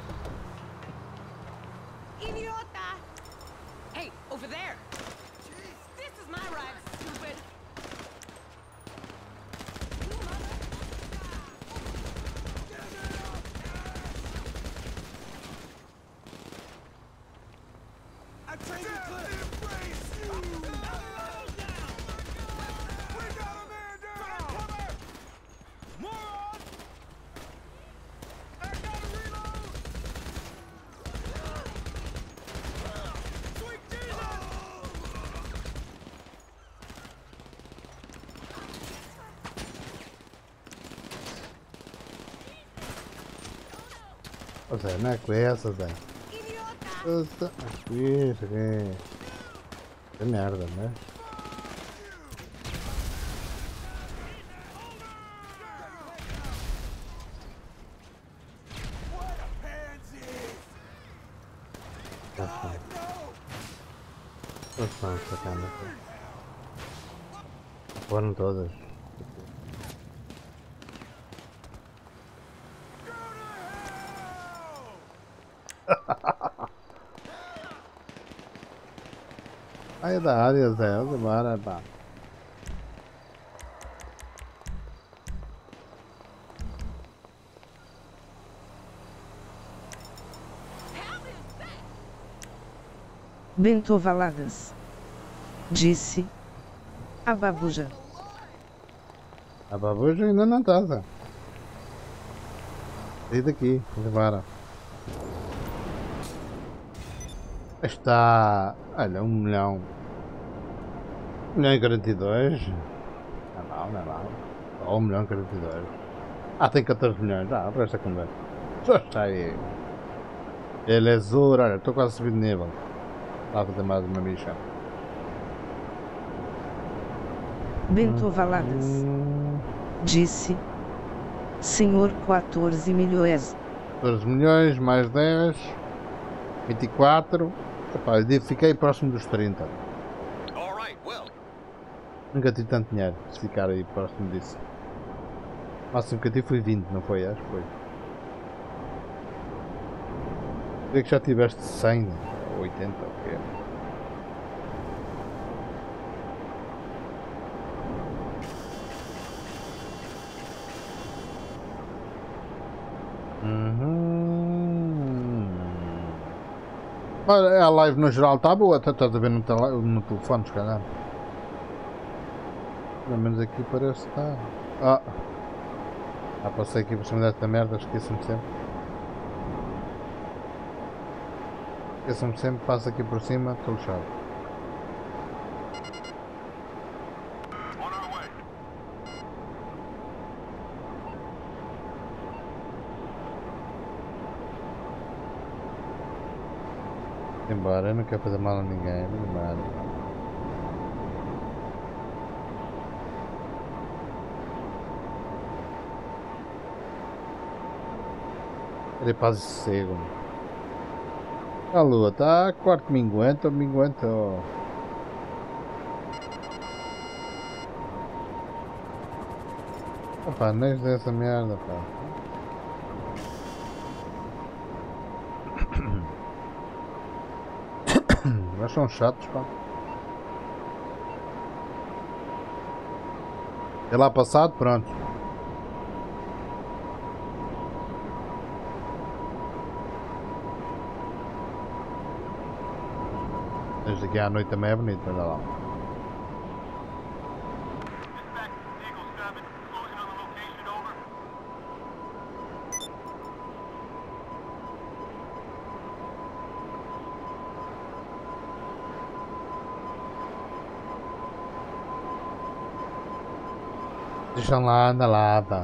¡Idiota! Hey, over there! This is my ride, stupid! I trained you to embrace you! We got a man down! Cover! Moron! I gotta reload! Sweet Jesus! O sea, não é com essa, Zé. Essa aqui, isso aqui. Que merda, né? What a pansy! Nossa, No! nossa, sacana. Foram todas. Ai da área, Zé, bora, pá. Bento Valadas. Disse. A babuja. A babuja ainda não está, Zé. Sai daqui, bora. Está, olha, um milhão. Um milhão e quarenta e dois. Não é mal, não é mal. Só um milhão e quarenta e dois. Ah, tem catorze milhões. Ah, o resto é conversa. Só está aí. Ele é Zura, olha, estou quase a subir de nível. Está a fazer mais uma missão. Bento Valadas. Hum, Disse. Senhor quatorze milhões. catorze milhões, mais dez. vinte e quatro. Epá, eu fiquei próximo dos trinta. All right, well, Nunca tive tanto dinheiro, se ficar aí próximo disso. O máximo que eu tive foi vinte, não foi? Acho que foi. Creio que já tiveste cem ou oitenta, ou o que é. Uhum. Olha, a live no geral está boa, até estás a ver no, tele, no telefone, se calhar. Pelo menos aqui parece que está. Ah! Ah, passei aqui por cima desta merda, esqueço-me sempre. Esqueço-me sempre, passo aqui por cima, estou lixado. Embora, eu não quero fazer mal a ninguém, embora. Querer paz e sossego. A lua está, quarto me aguenta, me aguenta. Opa, nem dessa merda, pá. Mas são chatos, pá. É lá passado, pronto. Desde aqui à noite também é bonito, olha lá. Deixa lá, anda lá, pá.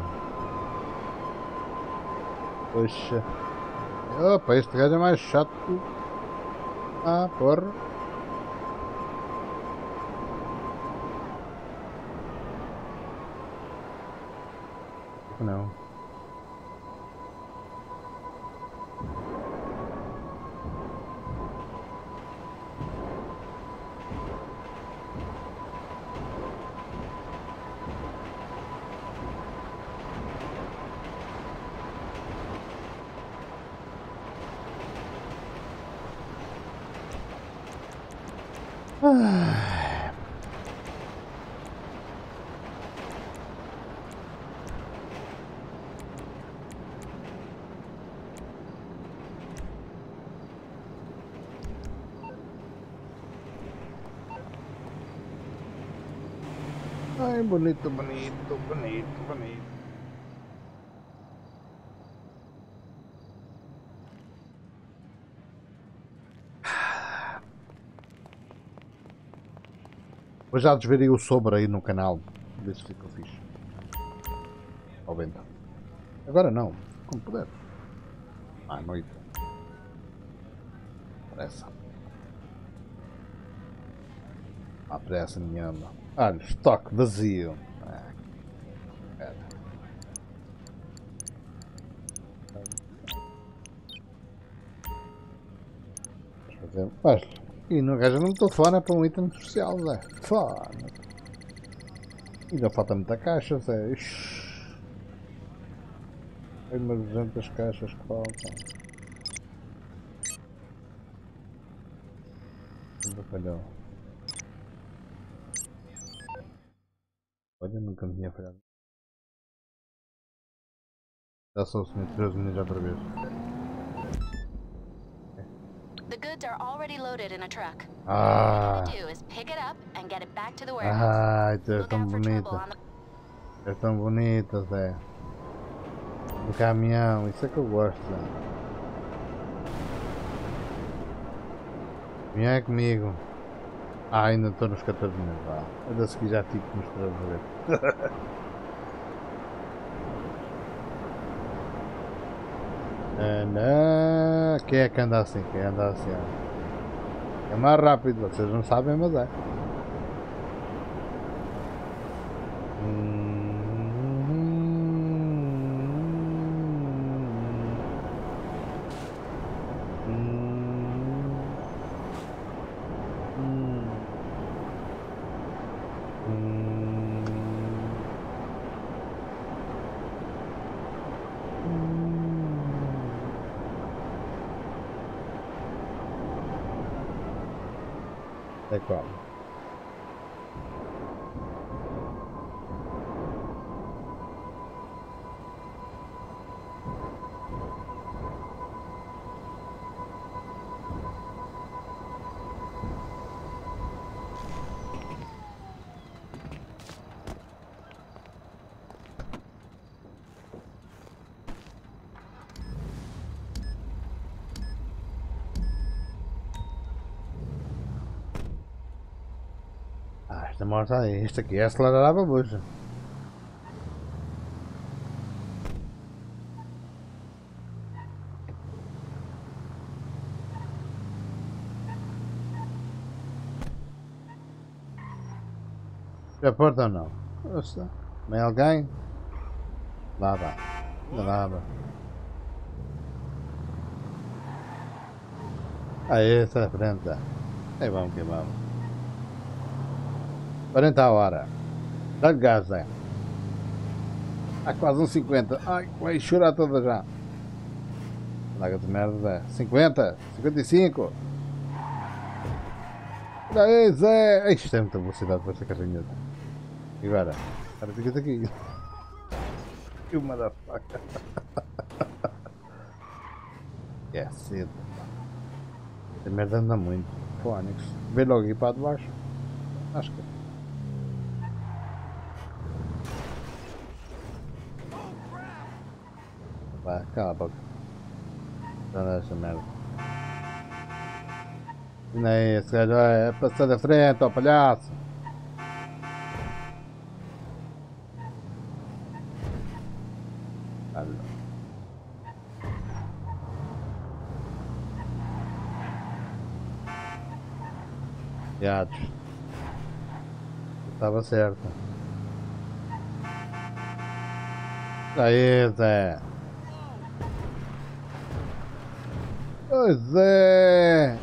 Poxa. Opa, este gajo é mais chato. Ah, porra. Não. Ah. Ai, bonito, bonito, bonito, bonito. Depois já desverei o sobre aí no canal. Ver se fica fixe. Ao vento. Agora não, como puder. À noite. Pressa. Há pressa nenhuma. Olha, estoque vazio. Ah, cara. Mas, e no gajo no telefone é para um item especial, Zé. Foda. Ainda falta muita caixa, Zé. Ixi. Tem umas duzentas caixas que faltam. Nunca falhou. Olha, nunca me tinha falhado. Já sou três minutos outra vez. The goods are already loaded in a truck. Ah, All you do is pick it up and get it back to the warehouse. ai, tu és Look tão out for trouble bonita. on the És tão bonita, Zé. Do caminhão, isso é que eu gosto, Zé. Caminhão é comigo. Ah, ainda estou nos catorze minutos. Ah, ainda a seguir já fico nos três minutos. Não, quem é que anda assim? Quem anda assim? É mais rápido, vocês não sabem, mas é. É qual? Ah, esta moto aí, esta aqui é acelerar a babucha. Já porta ou não? Nossa, vem alguém? Lá vai, lá vai. Aí, está à frente, tá. Aí vamos que vamos. quarenta a hora. Dá-lhe gás, Zé. Há quase uns cinquenta. Ai, vai chorar toda já. Larga de merda, Zé. cinquenta, cinquenta e cinco. Olha aí, Zé. Ai, isto é muita velocidade para esta carrinha. E agora? Agora ficas aqui. Que motherfucker. É cedo. Esta merda anda muito. Fónix. Vê logo aqui para debaixo. Acho que. Vai, cala a boca. Não essa merda. Não é esse gajo, é passar da frente, ó palhaço. Olha. Viados. Estava certo. Aí, Zé. Pois é.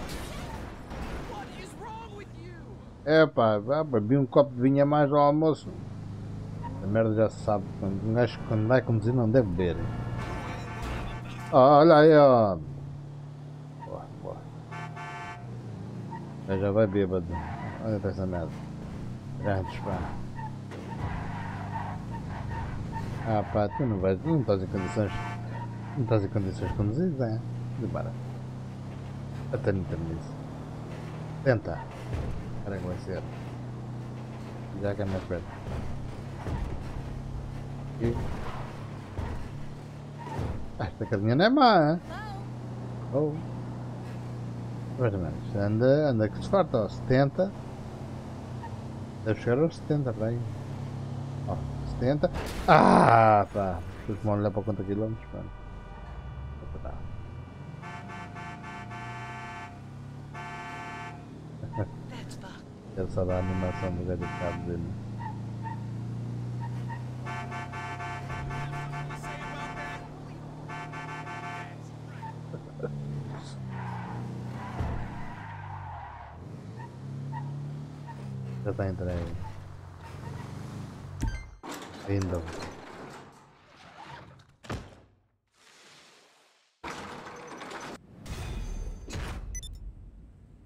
É pá, bebi um copo de vinho a mais ao almoço. A merda já se sabe. Um gajo quando vai conduzir não deve beber. Oh, olha aí, ó. Boa, boa. Já vai bêbado. Olha para essa merda. Grandes, pá. Ah pá, tu não vais, não estás em condições. Não estás em condições de conduzir, é? De para. Até não termines. Tenta. Espera que vai ser. Já que é mais perto. E... Ah, esta carinha não é má, hein? Oh. Mais ou menos. Anda, anda que se farta, ó. setenta. Deve chegar aos setenta, para aí. Ó, setenta. Ah, pá. Depois vão olhar para quantos quilómetros, pá. Quero só dar a animação do gajo de cabo dele. Já está entregue. Ainda.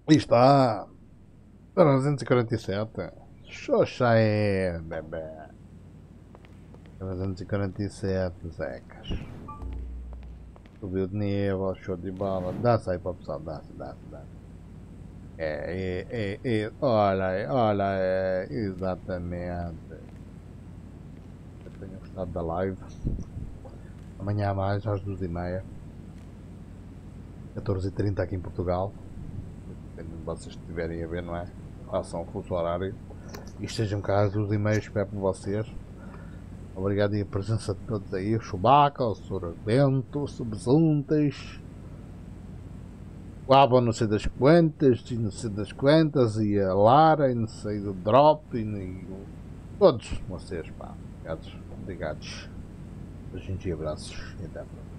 Aí está. trezentos e quarenta e sete. Xoxa é, bebê. trezentos e quarenta e sete, zecas. Subiu de nível, show de bola. Dá-se aí para o pessoal, dá-se, dá-se, dá-se. É, é, é, é, olha aí, olha aí, exatamente. Eu tenho gostado da live. Amanhã mais, às duas e meia. catorze e trinta aqui em Portugal. Depende de vocês estiverem a ver, não é? Façam o fuso horário. E estejam cá às duas e meia, espero por vocês. Obrigado e a presença de todos aí. O Chewbacca, o Sorbento, o Subzuntas, o Aba não sei das quantas, e não sei das quantas, e a Lara, e não sei do Drop, e, e todos vocês, pá. Obrigados, obrigados. Beijinhos e abraços. E até a próxima.